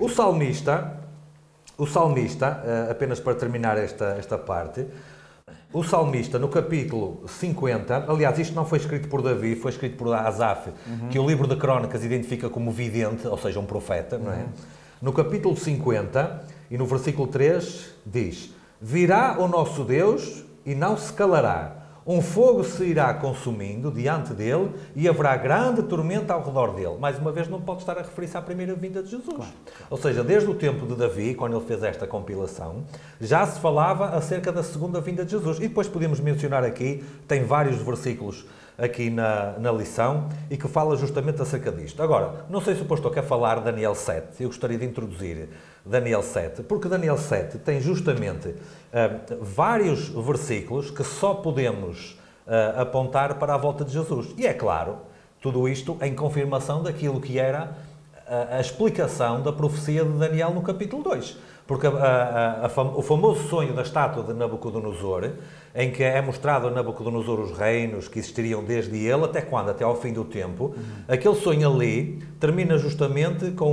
O salmista, apenas para terminar esta parte, o salmista, no capítulo 50, aliás, isto não foi escrito por Davi, foi escrito por Asaf, que o livro de Crónicas identifica como vidente, ou seja, um profeta, não é? No capítulo 50, e no versículo 3, diz: Virá o nosso Deus e não se calará. Um fogo se irá consumindo diante dele e haverá grande tormenta ao redor dele. Mais uma vez, não pode estar a referir-se à primeira vinda de Jesus. Claro. Ou seja, desde o tempo de Davi, quando ele fez esta compilação, já se falava acerca da segunda vinda de Jesus. E depois podemos mencionar aqui, tem vários versículos aqui na lição, e que fala justamente acerca disto. Agora, não sei se o pastor quer falar de Daniel 7. Eu gostaria de introduzir Daniel 7, porque Daniel 7 tem justamente vários versículos que só podemos apontar para a volta de Jesus. E é claro, tudo isto em confirmação daquilo que era a explicação da profecia de Daniel no capítulo 2. Porque o famoso sonho da estátua de Nabucodonosor, em que é mostrado a Nabucodonosor os reinos que existiriam desde ele até quando? Até ao fim do tempo. Aquele sonho ali termina justamente com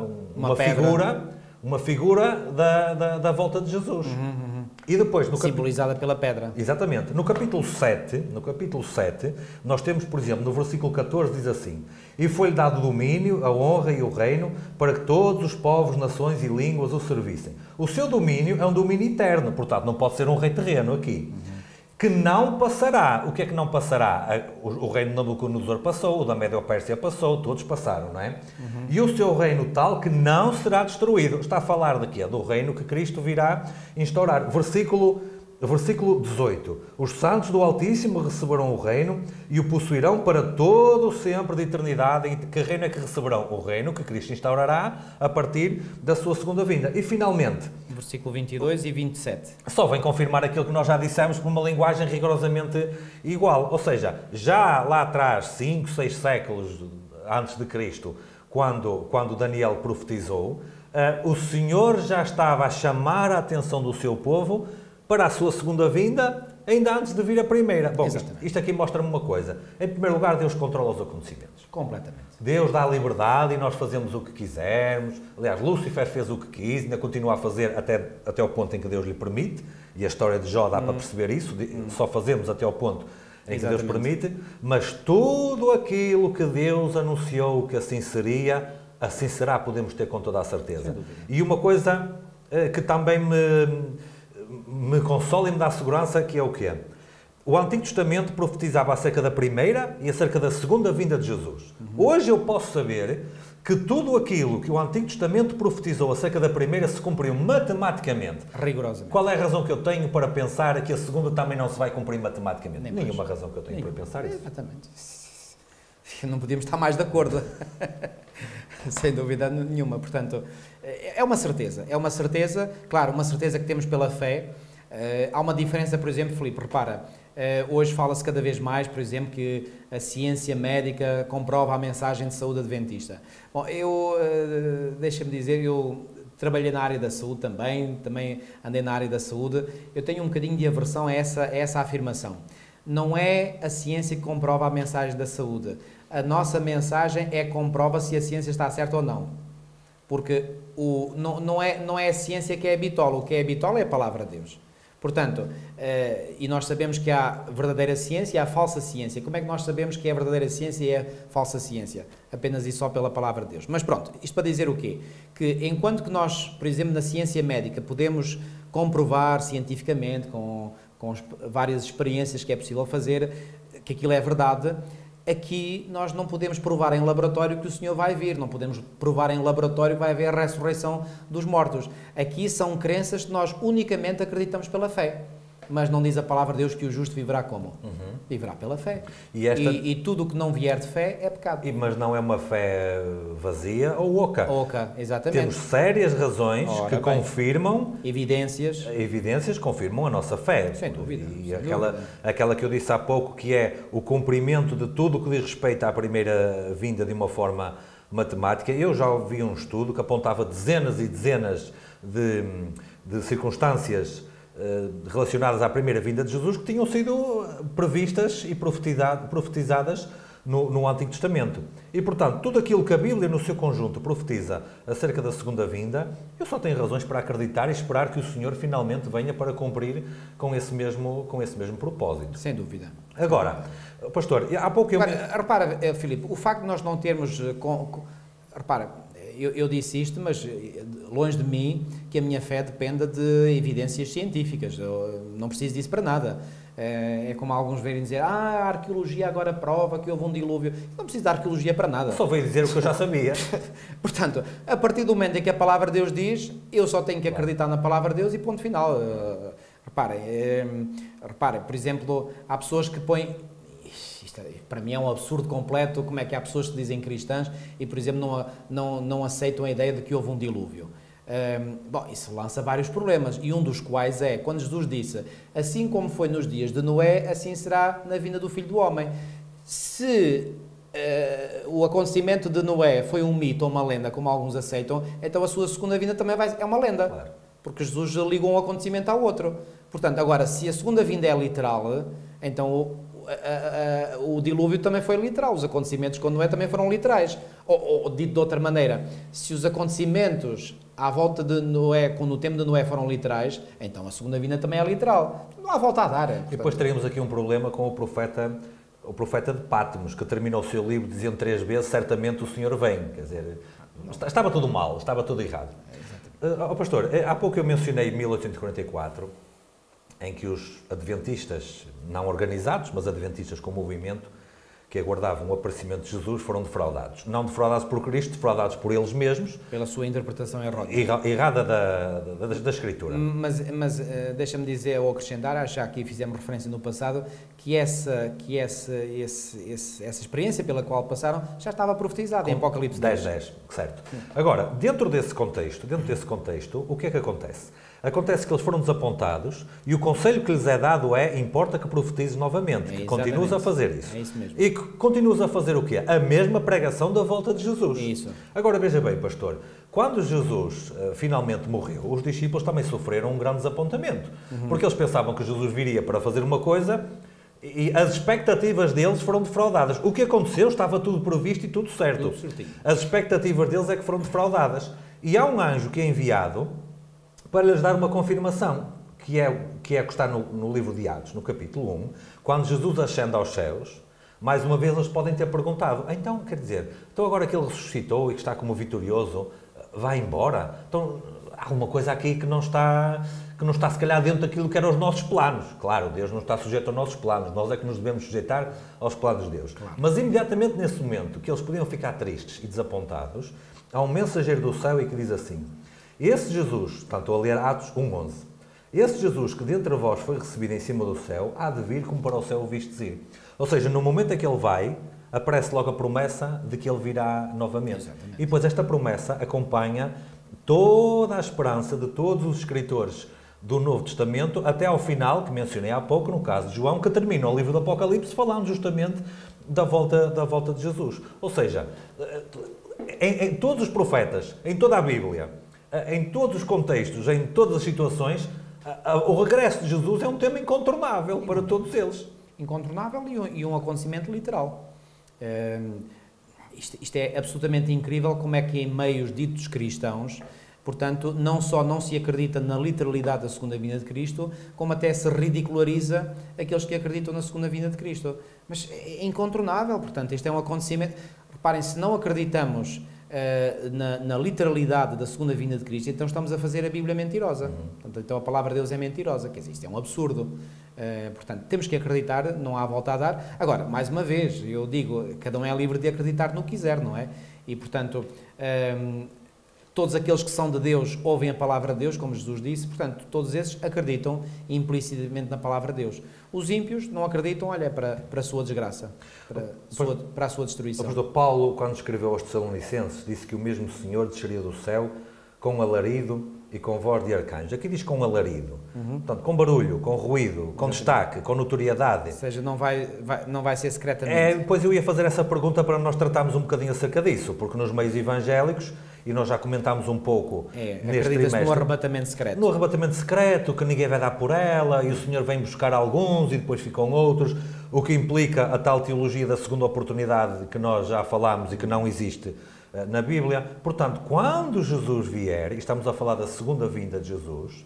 uma figura da volta de Jesus. E depois, simbolizada pela pedra. Exatamente. No capítulo 7, nós temos, por exemplo, no versículo 14, diz assim: E foi-lhe dado o domínio, a honra e o reino, para que todos os povos, nações e línguas o servissem. O seu domínio é um domínio eterno, portanto, não pode ser um rei terreno aqui. Que não passará. O que é que não passará? O reino de Nabucodonosor passou, o da Médio-Pérsia passou, todos passaram, não é? E o seu reino tal que não será destruído. Está a falar de quê? Do reino que Cristo virá instaurar. Versículo 18. Os santos do Altíssimo receberão o reino e o possuirão para todo o sempre de eternidade. E que reino é que receberão? O reino que Cristo instaurará a partir da sua segunda vinda. E finalmente, versículo 22 e 27. Só vem confirmar aquilo que nós já dissemos por uma linguagem rigorosamente igual. Ou seja, já lá atrás, 5, 6 séculos antes de Cristo, quando Daniel profetizou, o Senhor já estava a chamar a atenção do seu povo para a sua segunda vinda, ainda antes de vir a primeira. Bom, isto aqui mostra-me uma coisa. Em primeiro lugar, Deus controla os acontecimentos. Completamente. Deus dá a liberdade e nós fazemos o que quisermos. Aliás, Lúcifer fez o que quis, ainda continua a fazer até o ponto em que Deus lhe permite. E a história de Jó dá para perceber isso. Só fazemos até ao ponto em que Deus permite. Mas tudo aquilo que Deus anunciou que assim seria, assim será, podemos ter com toda a certeza. E uma coisa que também me consola e me dá segurança, que é o quê? O Antigo Testamento profetizava acerca da primeira e acerca da segunda vinda de Jesus. Hoje eu posso saber que tudo aquilo que o Antigo Testamento profetizou acerca da primeira se cumpriu matematicamente. Rigorosamente. Qual é a razão que eu tenho para pensar que a segunda também não se vai cumprir matematicamente? Nenhuma razão que eu tenho para pensar isso. Exatamente. Não podíamos estar mais de acordo. Sem dúvida nenhuma. Portanto, é uma certeza, claro, uma certeza que temos pela fé. Há uma diferença, por exemplo, Filipe, repara, hoje fala-se cada vez mais, por exemplo, que a ciência médica comprova a mensagem de saúde adventista. Bom, deixa-me dizer, eu trabalhei na área da saúde também andei na área da saúde, eu tenho um bocadinho de aversão a essa afirmação. Não é a ciência que comprova a mensagem da saúde. A nossa mensagem é que comprova se a ciência está certa ou não. Porque não é a ciência que é a bitola, o que é a bitola é a palavra de Deus. Portanto, e nós sabemos que há verdadeira ciência e há falsa ciência. Como é que nós sabemos que é a verdadeira ciência e é a falsa ciência? Apenas e só pela palavra de Deus. Mas pronto, isto para dizer o quê? Que enquanto que nós, por exemplo, na ciência médica, podemos comprovar cientificamente, com várias experiências que é possível fazer, que aquilo é verdade, aqui nós não podemos provar em laboratório que o Senhor vai vir, não podemos provar em laboratório que vai haver a ressurreição dos mortos. Aqui são crenças que nós unicamente acreditamos pela fé. Mas não diz a palavra de Deus que o justo viverá como? Viverá pela fé. E tudo o que não vier de fé é pecado. Mas não é uma fé vazia ou oca. Oca, exatamente. Temos sérias razões que confirmam... Evidências confirmam a nossa fé. Sem dúvida. E aquela que eu disse há pouco, que é o cumprimento de tudo o que diz respeito à primeira vinda de uma forma matemática. Eu já ouvi um estudo que apontava dezenas e dezenas de circunstâncias relacionadas à primeira vinda de Jesus que tinham sido previstas e profetizadas no Antigo Testamento. E, portanto, tudo aquilo que a Bíblia, no seu conjunto, profetiza acerca da segunda vinda, eu só tenho razões para acreditar e esperar que o Senhor finalmente venha para cumprir com esse mesmo propósito. Sem dúvida. Agora, pastor, há pouco eu... Repara, Filipe, o facto de nós não termos... Repara, eu disse isto, mas longe de mim que a minha fé dependa de evidências científicas. Eu não preciso disso para nada. É como alguns verem dizer, a arqueologia agora prova que houve um dilúvio. Não preciso da arqueologia para nada. Só veio dizer o que eu já sabia. Portanto, a partir do momento em que a palavra de Deus diz, eu só tenho que acreditar na palavra de Deus e ponto final. Reparem, por exemplo, há pessoas que põem... Para mim é um absurdo completo como é que há pessoas que dizem cristãs e, por exemplo, não aceitam a ideia de que houve um dilúvio. Bom, isso lança vários problemas e um dos quais é quando Jesus disse, assim como foi nos dias de Noé, assim será na vinda do Filho do Homem. Se o acontecimento de Noé foi um mito ou uma lenda, como alguns aceitam, então a sua segunda vinda também é uma lenda. Claro. Porque Jesus ligou um acontecimento ao outro. Portanto, agora, se a segunda vinda é literal, então o dilúvio também foi literal, os acontecimentos com Noé também foram literais. Ou dito de outra maneira, se os acontecimentos à volta de Noé, no tempo de Noé foram literais, então a segunda vinda também é literal. Não há volta a dar. E depois teríamos aqui um problema com o profeta de Patmos, que termina o seu livro dizendo 3 vezes, certamente o Senhor vem. Quer dizer, estava tudo mal, estava tudo errado. Pastor, há pouco eu mencionei 1844, em que os adventistas, não organizados, mas adventistas com movimento, que aguardavam o aparecimento de Jesus, foram defraudados. Não defraudados por Cristo, defraudados por eles mesmos. Pela sua interpretação errada da Escritura. Mas deixa-me dizer ou acrescentar, já aqui fizemos referência no passado, que essa experiência pela qual passaram já estava profetizada em Apocalipse 10:10, certo. Agora, dentro desse contexto, o que é que acontece? Acontece que eles foram desapontados e o conselho que lhes é dado é, importa que profetizes novamente, que continues a fazer isso. É isso mesmo. E que continues a fazer o quê? A mesma pregação da volta de Jesus. Isso. Agora veja bem, pastor, quando Jesus finalmente morreu, os discípulos também sofreram um grande desapontamento, porque eles pensavam que Jesus viria para fazer uma coisa e as expectativas deles foram defraudadas. O que aconteceu? Estava tudo previsto e tudo certo. Tudo certinho. As expectativas deles é que foram defraudadas. E há um anjo que é enviado para lhes dar uma confirmação, que é o que está no livro de Atos, no capítulo 1, quando Jesus ascende aos céus, mais uma vez eles podem ter perguntado, então, quer dizer, então agora que ele ressuscitou e que está como vitorioso, vai embora? Então, há uma coisa aqui que não está se calhar dentro daquilo que eram os nossos planos. Claro, Deus não está sujeito aos nossos planos, nós é que nos devemos sujeitar aos planos de Deus. Claro. Mas imediatamente nesse momento que eles podiam ficar tristes e desapontados, há um mensageiro do céu e que diz assim: esse Jesus, portanto, estou a ler Atos 1:11, esse Jesus que dentre vós foi recebido em cima do céu, há de vir como para o céu o vistes ir. Ou seja, no momento em que ele vai, aparece logo a promessa de que ele virá novamente. Exatamente. E depois esta promessa acompanha toda a esperança de todos os escritores do Novo Testamento, até ao final, que mencionei há pouco, no caso de João, que termina o livro do Apocalipse falando justamente da volta de Jesus. Ou seja, em todos os profetas, em toda a Bíblia, em todos os contextos, em todas as situações, o regresso de Jesus é um tema incontornável para todos eles. Incontornável e um acontecimento literal. Isto é absolutamente incrível como é que em meios ditos cristãos, portanto, não só não se acredita na literalidade da segunda vinda de Cristo, como até se ridiculariza aqueles que acreditam na segunda vinda de Cristo. Mas é incontornável, portanto, isto é um acontecimento. Reparem, se não acreditamos na literalidade da segunda vinda de Cristo, então estamos a fazer a Bíblia mentirosa. Portanto, então a palavra de Deus é mentirosa, quer dizer, isto é um absurdo. Portanto, temos que acreditar, não há volta a dar. Agora, mais uma vez, eu digo, cada um é livre de acreditar no que quiser, não é? E, portanto, todos aqueles que são de Deus ouvem a palavra de Deus, como Jesus disse, portanto, todos esses acreditam implicitamente na palavra de Deus. Os ímpios não acreditam, olha, para a sua desgraça, para a sua destruição. O apóstolo Paulo, quando escreveu aos Tessalonicenses, disse que o mesmo Senhor desceria do céu com alarido e com voz de arcanjo. Aqui diz com alarido, portanto, com barulho, com ruído, com destaque, com notoriedade. Ou seja, não vai ser secretamente. Depois eu ia fazer essa pergunta para nós tratarmos um bocadinho acerca disso, porque nos meios evangélicos, e nós já comentámos um pouco neste trimestre, no arrebatamento secreto. No arrebatamento secreto, que ninguém vai dar por ela, e o Senhor vem buscar alguns e depois ficam outros, o que implica a tal teologia da segunda oportunidade que nós já falámos e que não existe na Bíblia. Portanto, quando Jesus vier, e estamos a falar da segunda vinda de Jesus,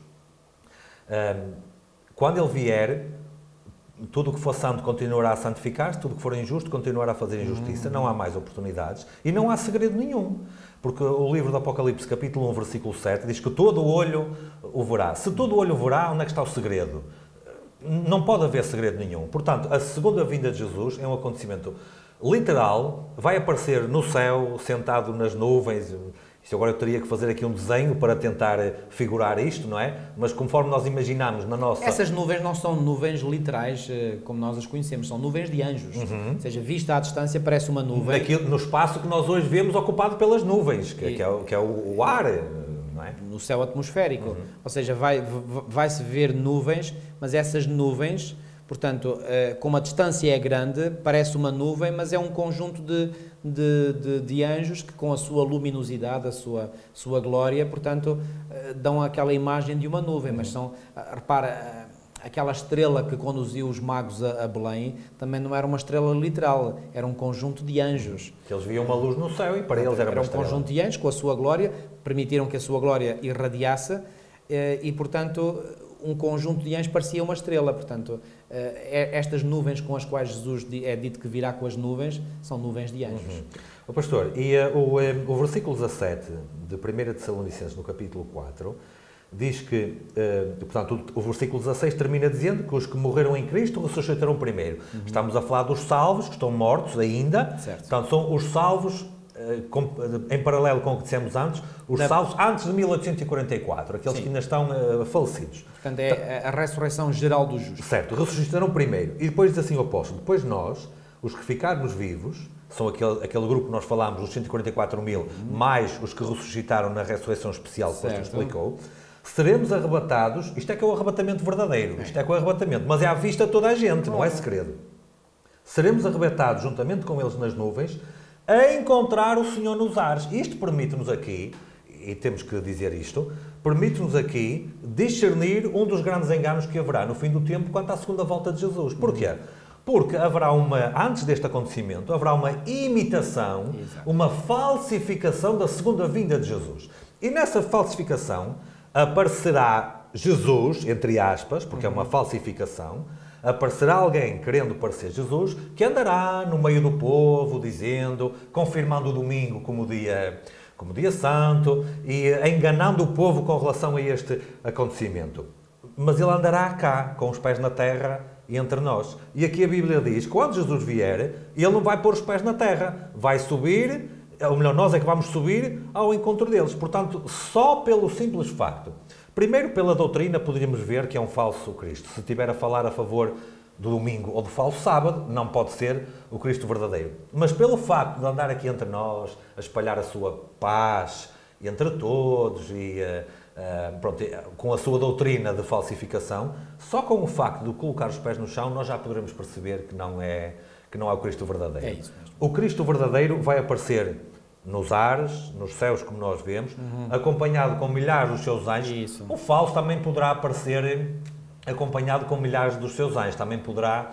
quando Ele vier, tudo o que for santo continuará a santificar-se, tudo o que for injusto continuará a fazer injustiça, não há mais oportunidades e não há segredo nenhum. Porque o livro do Apocalipse, capítulo 1, versículo 7, diz que todo o olho o verá. Se todo o olho o verá, onde é que está o segredo? Não pode haver segredo nenhum. Portanto, a segunda vinda de Jesus é um acontecimento literal, vai aparecer no céu, sentado nas nuvens. Isto agora eu teria que fazer aqui um desenho para tentar figurar isto, não é? Mas conforme nós imaginamos na nossa... Essas nuvens não são nuvens literais como nós as conhecemos, são nuvens de anjos. Ou seja, vista à distância parece uma nuvem. No espaço que nós hoje vemos ocupado pelas nuvens, que é o ar, não é? No céu atmosférico. Ou seja, vai-se ver nuvens, mas essas nuvens... Portanto, como a distância é grande, parece uma nuvem, mas é um conjunto de anjos que, com a sua luminosidade, a sua glória, portanto, dão aquela imagem de uma nuvem. Mas repara, aquela estrela que conduziu os magos a Belém também não era uma estrela literal, era um conjunto de anjos. Que eles viam uma luz no céu e para eles era uma estrela. Era um conjunto de anjos com a sua glória, permitiram que a sua glória irradiasse e, portanto, um conjunto de anjos parecia uma estrela. Portanto, estas nuvens com as quais Jesus é dito que virá com as nuvens, são nuvens de anjos. O pastor, e o versículo 17 de 1 Tessalonicenses, no capítulo 4, diz que, portanto, o versículo 16 termina dizendo que os que morreram em Cristo ressuscitarão primeiro. Estamos a falar dos salvos, que estão mortos ainda. Certo. Portanto, são os salvos... em paralelo com o que dissemos antes, os salvos antes de 1844, aqueles Sim. que ainda estão falecidos. Portanto, é a ressurreição geral dos justos. Certo, ressuscitarão primeiro. E depois diz assim o apóstolo, depois nós, os que ficarmos vivos, são aquele grupo que nós falámos, os 144 mil, mais os que ressuscitaram na ressurreição especial que você explicou, seremos arrebatados, isto é que é o arrebatamento verdadeiro, isto é que é o arrebatamento, mas é à vista de toda a gente, não é segredo. Seremos arrebatados juntamente com eles nas nuvens, a encontrar o Senhor nos ares. Isto permite-nos aqui, e temos que dizer isto, permite-nos aqui discernir um dos grandes enganos que haverá no fim do tempo quanto à segunda volta de Jesus. Porquê? Porque haverá antes deste acontecimento, haverá uma imitação, uma falsificação da segunda vinda de Jesus. E nessa falsificação aparecerá Jesus, entre aspas, porque é uma falsificação, aparecerá alguém querendo parecer Jesus, que andará no meio do povo, dizendo, confirmando o domingo como como dia santo, e enganando o povo com relação a este acontecimento. Mas ele andará cá, com os pés na terra e entre nós. E aqui a Bíblia diz, quando Jesus vier, ele não vai pôr os pés na terra, vai subir, ou melhor, nós é que vamos subir ao encontro deles. Portanto, só pelo simples facto. Primeiro, pela doutrina, poderíamos ver que é um falso Cristo. Se estiver a falar a favor do domingo ou do falso sábado, não pode ser o Cristo verdadeiro. Mas pelo facto de andar aqui entre nós, a espalhar a sua paz entre todos e pronto, com a sua doutrina de falsificação, só com o facto de colocar os pés no chão, nós já poderemos perceber que não é o Cristo verdadeiro. É isso mesmo. O Cristo verdadeiro vai aparecer nos ares, nos céus, como nós vemos, acompanhado com milhares dos seus anjos. Isso. O falso também poderá aparecer acompanhado com milhares dos seus anjos, também poderá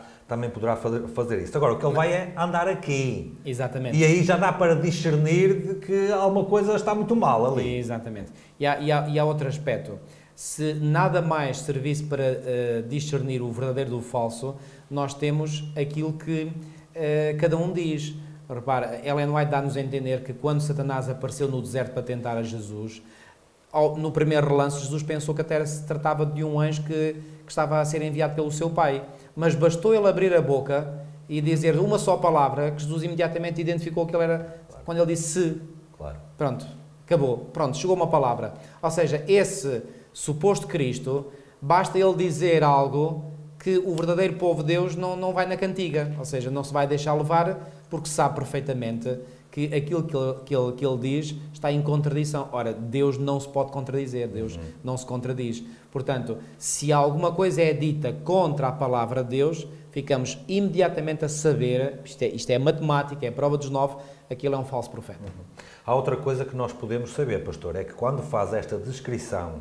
fazer isso. Agora, o que ele vai é andar aqui. Exatamente. E aí já dá para discernir de que alguma coisa está muito mal ali. Exatamente. E há outro aspecto. Se nada mais servisse para discernir o verdadeiro do falso, nós temos aquilo que cada um diz. Repara, Ellen White dá-nos a entender que quando Satanás apareceu no deserto para tentar a Jesus, no primeiro relance Jesus pensou que até se tratava de um anjo que estava a ser enviado pelo seu pai. Mas bastou ele abrir a boca e dizer uma só palavra, que Jesus imediatamente identificou que ele era, claro. Quando ele disse se. Claro. Pronto, acabou. Pronto, chegou uma palavra. Ou seja, esse suposto Cristo, basta ele dizer algo que o verdadeiro povo de Deus não vai na cantiga. Ou seja, não se vai deixar levar porque sabe perfeitamente que aquilo que ele diz está em contradição. Ora, Deus não se pode contradizer, Deus não se contradiz. Portanto, se alguma coisa é dita contra a palavra de Deus, ficamos imediatamente a saber, isto é matemática, é a prova dos 9, aquilo é um falso profeta. Há outra coisa que nós podemos saber, pastor, é que quando faz esta descrição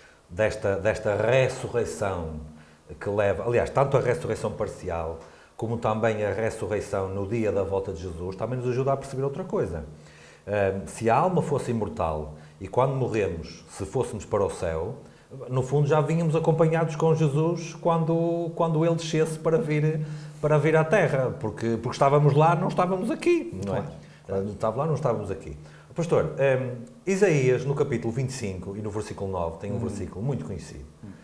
desta ressurreição que leva, aliás, tanto a ressurreição parcial, como também a ressurreição no dia da volta de Jesus, também nos ajuda a perceber outra coisa. Se a alma fosse imortal e quando morremos, se fôssemos para o céu, no fundo já vínhamos acompanhados com Jesus quando ele descesse para vir à Terra, porque estávamos lá, não estávamos aqui, não é? Claro. Estava lá, não estávamos aqui. Pastor, Isaías, no capítulo 25 e no versículo 9, tem um versículo muito conhecido.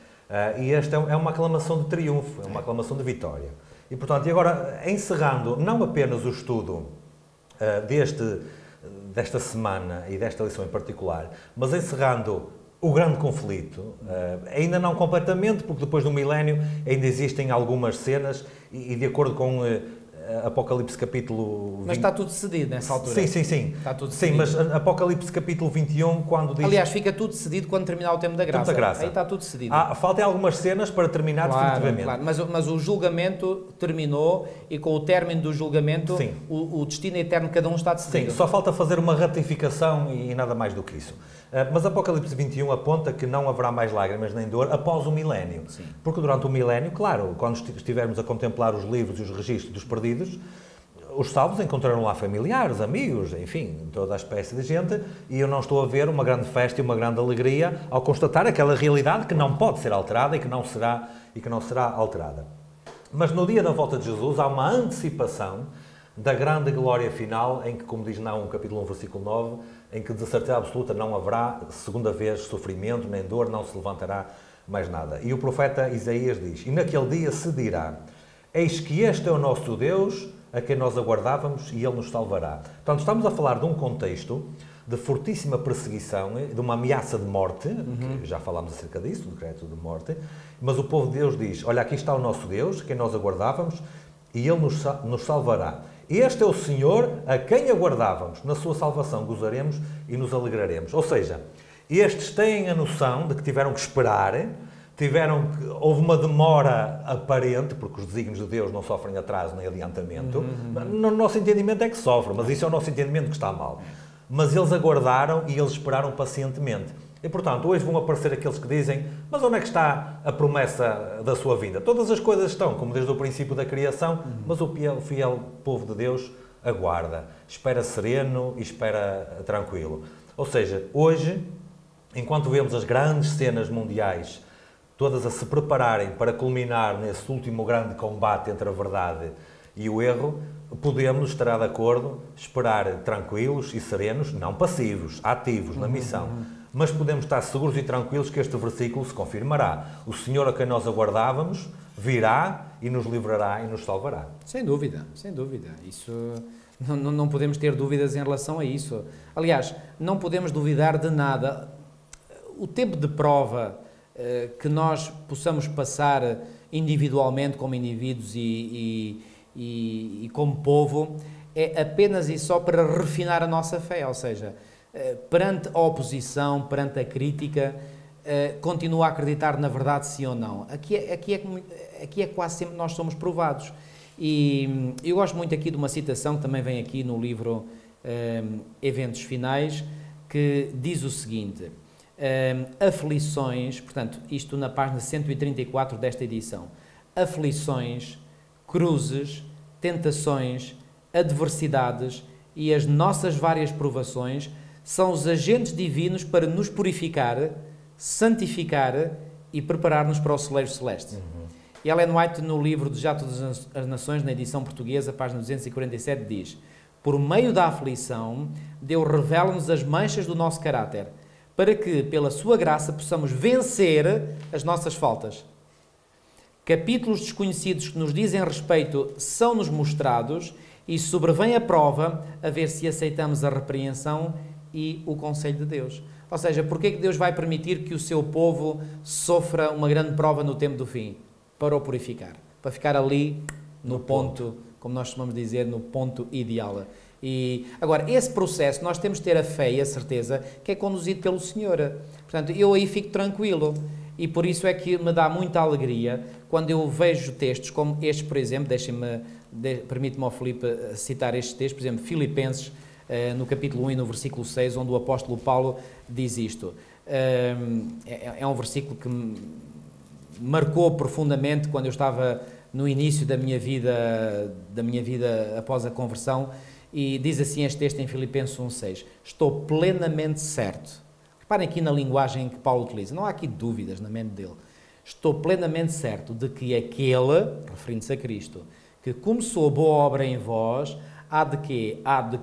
E esta é uma aclamação de triunfo, é uma aclamação de vitória. E, portanto, agora, encerrando não apenas o estudo desta semana e desta lição em particular, mas encerrando o grande conflito, ainda não completamente, porque depois do milénio ainda existem algumas cenas e de acordo com Apocalipse capítulo 20... Mas está tudo decidido nessa altura. Sim. Está tudo decidido. Sim, mas Apocalipse capítulo 21, quando diz... Aliás, fica tudo decidido quando terminar o tempo da graça. Aí está tudo decidido. Faltam algumas cenas para terminar definitivamente. Claro. Mas o julgamento terminou e com o término do julgamento, o destino eterno de cada um está decidido. Sim, só falta fazer uma ratificação e nada mais do que isso. Mas Apocalipse 21 aponta que não haverá mais lágrimas nem dor após o milénio. Sim. Porque durante o milénio, claro, quando estivermos a contemplar os livros e os registros dos perdidos, os salvos encontraram lá familiares, amigos, enfim, toda a espécie de gente, e eu não estou a ver uma grande festa e uma grande alegria ao constatar aquela realidade que não pode ser alterada e que não será alterada. Mas no dia da volta de Jesus há uma antecipação da grande glória final, em que, como diz Naum, capítulo 1, versículo 9, em que de certeza absoluta não haverá segunda vez sofrimento, nem dor, não se levantará mais nada. E o profeta Isaías diz, e naquele dia se dirá, eis que este é o nosso Deus, a quem nós aguardávamos, e Ele nos salvará. Portanto, estamos a falar de um contexto de fortíssima perseguição, de uma ameaça de morte, que já falámos acerca disso, do decreto de morte, mas o povo de Deus diz, olha, aqui está o nosso Deus, a quem nós aguardávamos, e Ele nos salvará. Este é o Senhor a quem aguardávamos, na sua salvação gozaremos e nos alegraremos. Ou seja, estes têm a noção de que tiveram que esperar, houve uma demora aparente, porque os desígnios de Deus não sofrem atraso nem adiantamento. No nosso entendimento é que sofre, mas isso é o nosso entendimento que está mal. Mas eles aguardaram e eles esperaram pacientemente. E, portanto, hoje vão aparecer aqueles que dizem, mas onde é que está a promessa da sua vinda? Todas as coisas estão, como desde o princípio da criação, mas o fiel povo de Deus aguarda, espera sereno e espera tranquilo. Ou seja, hoje, enquanto vemos as grandes cenas mundiais, todas a se prepararem para culminar nesse último grande combate entre a verdade E o erro, podemos, estará de acordo, esperar tranquilos e serenos, não passivos, ativos na missão. Mas podemos estar seguros e tranquilos que este versículo se confirmará. O Senhor a quem nós aguardávamos virá e nos livrará e nos salvará. Sem dúvida, sem dúvida. Isso, não podemos ter dúvidas em relação a isso. Aliás, não podemos duvidar de nada. O tempo de prova que nós possamos passar individualmente como indivíduos e como povo é apenas e só para refinar a nossa fé, ou seja, perante a oposição, perante a crítica, continua a acreditar na verdade sim ou não. Aqui é quase sempre nós somos provados. E eu gosto muito aqui de uma citação que também vem aqui no livro Eventos Finais, que diz o seguinte: aflições, portanto, isto na página 134 desta edição, aflições, cruzes, tentações, adversidades e as nossas várias provações são os agentes divinos para nos purificar, santificar e preparar-nos para o celeiro celeste. E Ellen White, no livro de Já Todas as Nações, na edição portuguesa, página 247, diz: por meio da aflição, Deus revela-nos as manchas do nosso caráter, para que, pela sua graça, possamos vencer as nossas faltas. Capítulos desconhecidos que nos dizem respeito são-nos mostrados e sobrevém a prova a ver se aceitamos a repreensão e o conselho de Deus. Ou seja, porquê que Deus vai permitir que o seu povo sofra uma grande prova no tempo do fim? Para o purificar, para ficar ali no ponto, como nós costumamos dizer, no ponto ideal. E agora, esse processo, nós temos de ter a fé e a certeza que é conduzido pelo Senhor. Portanto, eu aí fico tranquilo. E por isso é que me dá muita alegria quando eu vejo textos como este, por exemplo, permite-me ao Filipe citar este texto, por exemplo, Filipenses, no capítulo 1 e no versículo 6, onde o apóstolo Paulo diz isto. É um versículo que me marcou profundamente quando eu estava no início da minha vida após a conversão, e diz assim este texto em Filipenses 1:6: estou plenamente certo. Reparem aqui na linguagem que Paulo utiliza, não há aqui dúvidas na mente dele. Estou plenamente certo de que aquele, referindo-se a Cristo, que começou a boa obra em vós, há de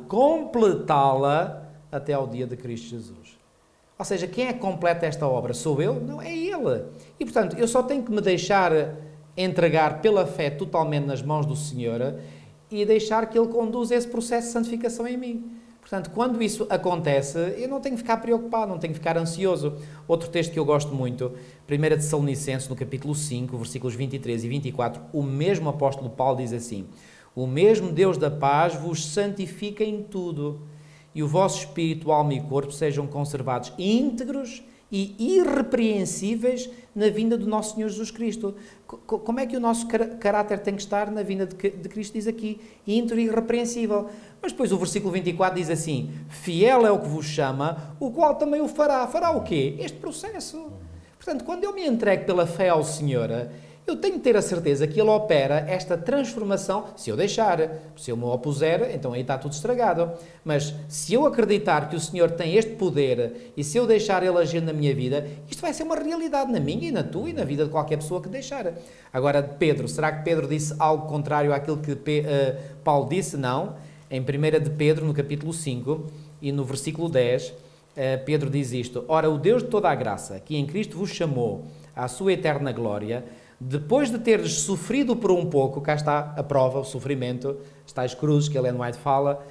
completá-la até ao dia de Cristo Jesus. Ou seja, quem é que completa esta obra? Sou eu? Não, é Ele. E, portanto, eu só tenho que me deixar entregar pela fé totalmente nas mãos do Senhor e deixar que Ele conduza esse processo de santificação em mim. Portanto, quando isso acontece, eu não tenho que ficar preocupado, não tenho que ficar ansioso. Outro texto que eu gosto muito, 1 Tessalonicenses, no capítulo 5, versículos 23 e 24, o mesmo apóstolo Paulo diz assim: o mesmo Deus da paz vos santifica em tudo, e o vosso espírito, alma e corpo sejam conservados íntegros e irrepreensíveis na vinda do nosso Senhor Jesus Cristo. Como é que o nosso caráter tem que estar na vinda de Cristo? Diz aqui, íntegro e irrepreensível. Mas depois o versículo 24 diz assim: fiel é o que vos chama, o qual também o fará. Fará o quê? Este processo. Portanto, quando eu me entrego pela fé ao Senhor, eu tenho de ter a certeza que Ele opera esta transformação, se eu deixar. Se eu me opuser, então aí está tudo estragado. Mas se eu acreditar que o Senhor tem este poder e se eu deixar Ele agir na minha vida, isto vai ser uma realidade na minha e na tua e na vida de qualquer pessoa que deixar. Agora, Pedro, será que Pedro disse algo contrário àquilo que Paulo disse? Não. Em 1 de Pedro, no capítulo 5 e no versículo 10, Pedro diz isto: ora, o Deus de toda a graça, que em Cristo vos chamou à sua eterna glória, depois de teres sofrido por um pouco, cá está a prova, o sofrimento, tais cruzes que Ellen White fala,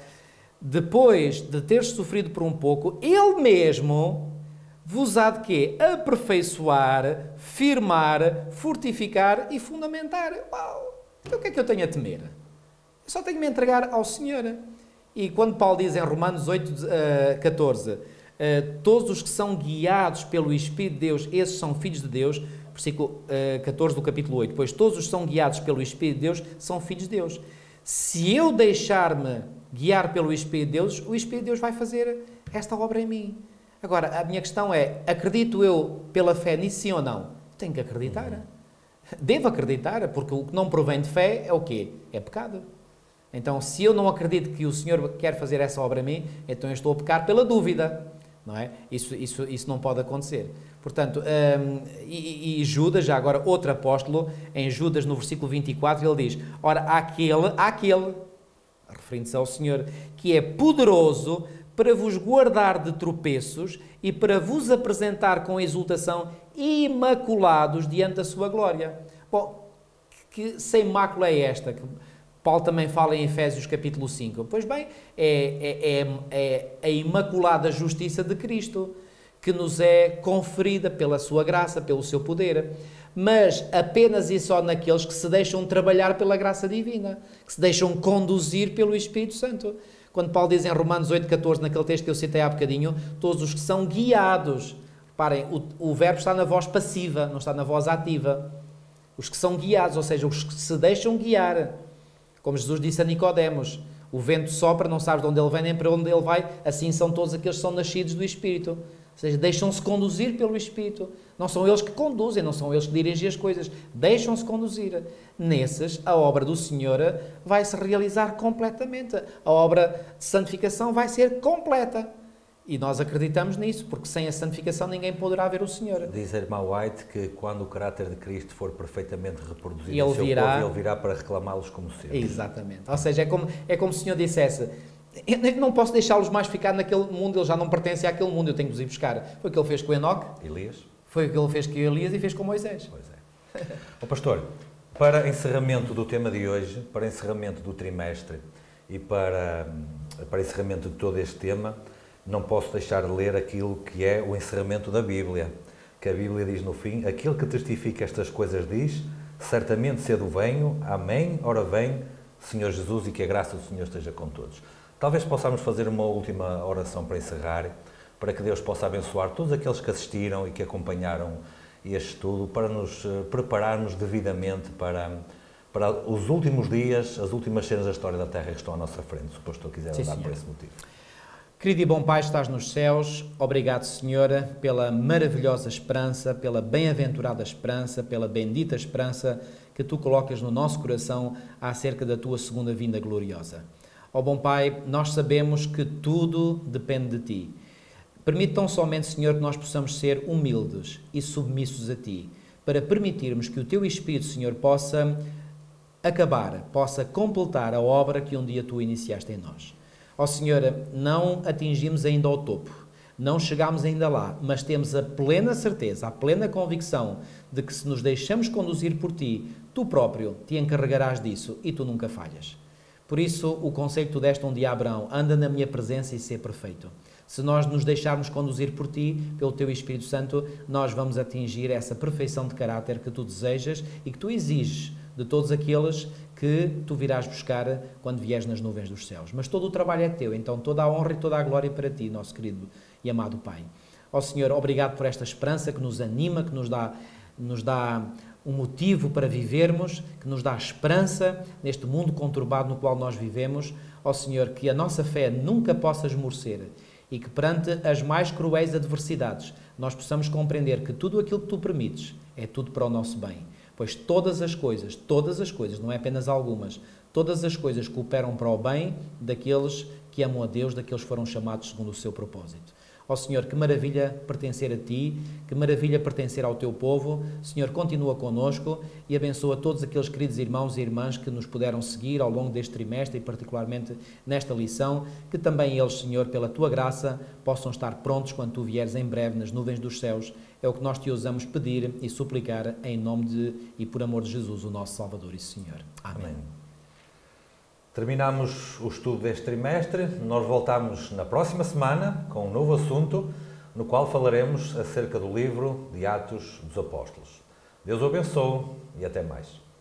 depois de teres sofrido por um pouco, Ele mesmo vos há de quê? Aperfeiçoar, firmar, fortificar e fundamentar. Uau! Então o que é que eu tenho a temer? Eu só tenho de me entregar ao Senhor. E quando Paulo diz em Romanos 8:14, todos os que são guiados pelo Espírito de Deus, esses são filhos de Deus, versículo 14 do capítulo 8, pois todos os que são guiados pelo Espírito de Deus são filhos de Deus. Se eu deixar-me guiar pelo Espírito de Deus, o Espírito de Deus vai fazer esta obra em mim. Agora, a minha questão é, acredito eu pela fé nisso sim ou não? Tenho que acreditar. Devo acreditar, porque o que não provém de fé é o quê? É pecado. Então, se eu não acredito que o Senhor quer fazer essa obra em mim, então eu estou a pecar pela dúvida. não é? Isso não pode acontecer. Portanto, e Judas, já agora outro apóstolo, em Judas no versículo 24, ele diz, ora, aquele, referindo-se ao Senhor, que é poderoso para vos guardar de tropeços e para vos apresentar com exultação imaculados diante da sua glória. Bom, que sem mácula é esta? Que Paulo também fala em Efésios capítulo 5. Pois bem, é a imaculada justiça de Cristo, que nos é conferida pela sua graça, pelo seu poder, mas apenas e só naqueles que se deixam trabalhar pela graça divina, que se deixam conduzir pelo Espírito Santo. Quando Paulo diz em Romanos 8,14, naquele texto que eu citei há bocadinho, todos os que são guiados, reparem, o verbo está na voz passiva, não está na voz ativa. Os que são guiados, ou seja, os que se deixam guiar. Como Jesus disse a Nicodemos, o vento sopra, não sabes de onde ele vem nem para onde ele vai, assim são todos aqueles que são nascidos do Espírito. Ou seja, deixam-se conduzir pelo Espírito. Não são eles que conduzem, não são eles que dirigem as coisas. Deixam-se conduzir. Nesses, a obra do Senhor vai se realizar completamente. A obra de santificação vai ser completa. E nós acreditamos nisso, porque sem a santificação ninguém poderá ver o Senhor. Diz a irmã White que quando o caráter de Cristo for perfeitamente reproduzido, ele virá para reclamá-los como seus. Exatamente. Ou seja, é como se o Senhor dissesse, eu não posso deixá-los mais ficar naquele mundo, eles já não pertencem àquele mundo, eu tenho que os ir buscar. Foi o que ele fez com Enoque, Elias. Foi o que ele fez com Elias e fez com Moisés. Pois é. Ó pastor, para encerramento do tema de hoje, para encerramento do trimestre e para encerramento de todo este tema, não posso deixar de ler aquilo que é o encerramento da Bíblia, que a Bíblia diz no fim, aquele que testifica estas coisas diz, certamente cedo venho, amém, ora vem, Senhor Jesus, e que a graça do Senhor esteja com todos. Talvez possamos fazer uma última oração para encerrar, para que Deus possa abençoar todos aqueles que assistiram e que acompanharam este estudo, para nos prepararmos devidamente para os últimos dias, as últimas cenas da história da Terra que estão à nossa frente, se o pastor quiser dar por esse motivo. Querido e bom Pai, estás nos céus, obrigado, Senhora, pela maravilhosa esperança, pela bem-aventurada esperança, pela bendita esperança que Tu colocas no nosso coração acerca da Tua segunda vinda gloriosa. Ó bom Pai, nós sabemos que tudo depende de Ti. Permite tão somente, Senhor, que nós possamos ser humildes e submissos a Ti, para permitirmos que o Teu Espírito, Senhor, possa acabar, possa completar a obra que um dia Tu iniciaste em nós. Ó Senhor, não atingimos ainda ao topo, não chegámos ainda lá, mas temos a plena certeza, a plena convicção de que se nos deixamos conduzir por Ti, Tu próprio Te encarregarás disso e Tu nunca falhas. Por isso, o conselho que Tu deste um dia a Abraão, anda na minha presença e ser perfeito. Se nós nos deixarmos conduzir por Ti, pelo Teu Espírito Santo, nós vamos atingir essa perfeição de caráter que Tu desejas e que Tu exiges de todos aqueles que Tu virás buscar quando vieres nas nuvens dos céus. Mas todo o trabalho é Teu, então toda a honra e toda a glória para Ti, nosso querido e amado Pai. Ó Senhor, obrigado por esta esperança que nos anima, que nos dá um motivo para vivermos, que nos dá esperança neste mundo conturbado no qual nós vivemos. Ó Senhor, que a nossa fé nunca possa esmorecer e que perante as mais cruéis adversidades nós possamos compreender que tudo aquilo que Tu permites é tudo para o nosso bem. Pois todas as coisas, não é apenas algumas, todas as coisas cooperam para o bem daqueles que amam a Deus, daqueles que foram chamados segundo o seu propósito. Ó Senhor, que maravilha pertencer a Ti, que maravilha pertencer ao Teu povo. Senhor, continua connosco e abençoa todos aqueles queridos irmãos e irmãs que nos puderam seguir ao longo deste trimestre e particularmente nesta lição, que também eles, Senhor, pela Tua graça, possam estar prontos quando Tu vieres em breve nas nuvens dos céus. É o que nós Te ousamos pedir e suplicar em nome de e por amor de Jesus, o nosso Salvador e Senhor. Amém. Terminamos o estudo deste trimestre. Nós voltamos na próxima semana com um novo assunto, no qual falaremos acerca do livro de Atos dos Apóstolos. Deus o abençoe e até mais.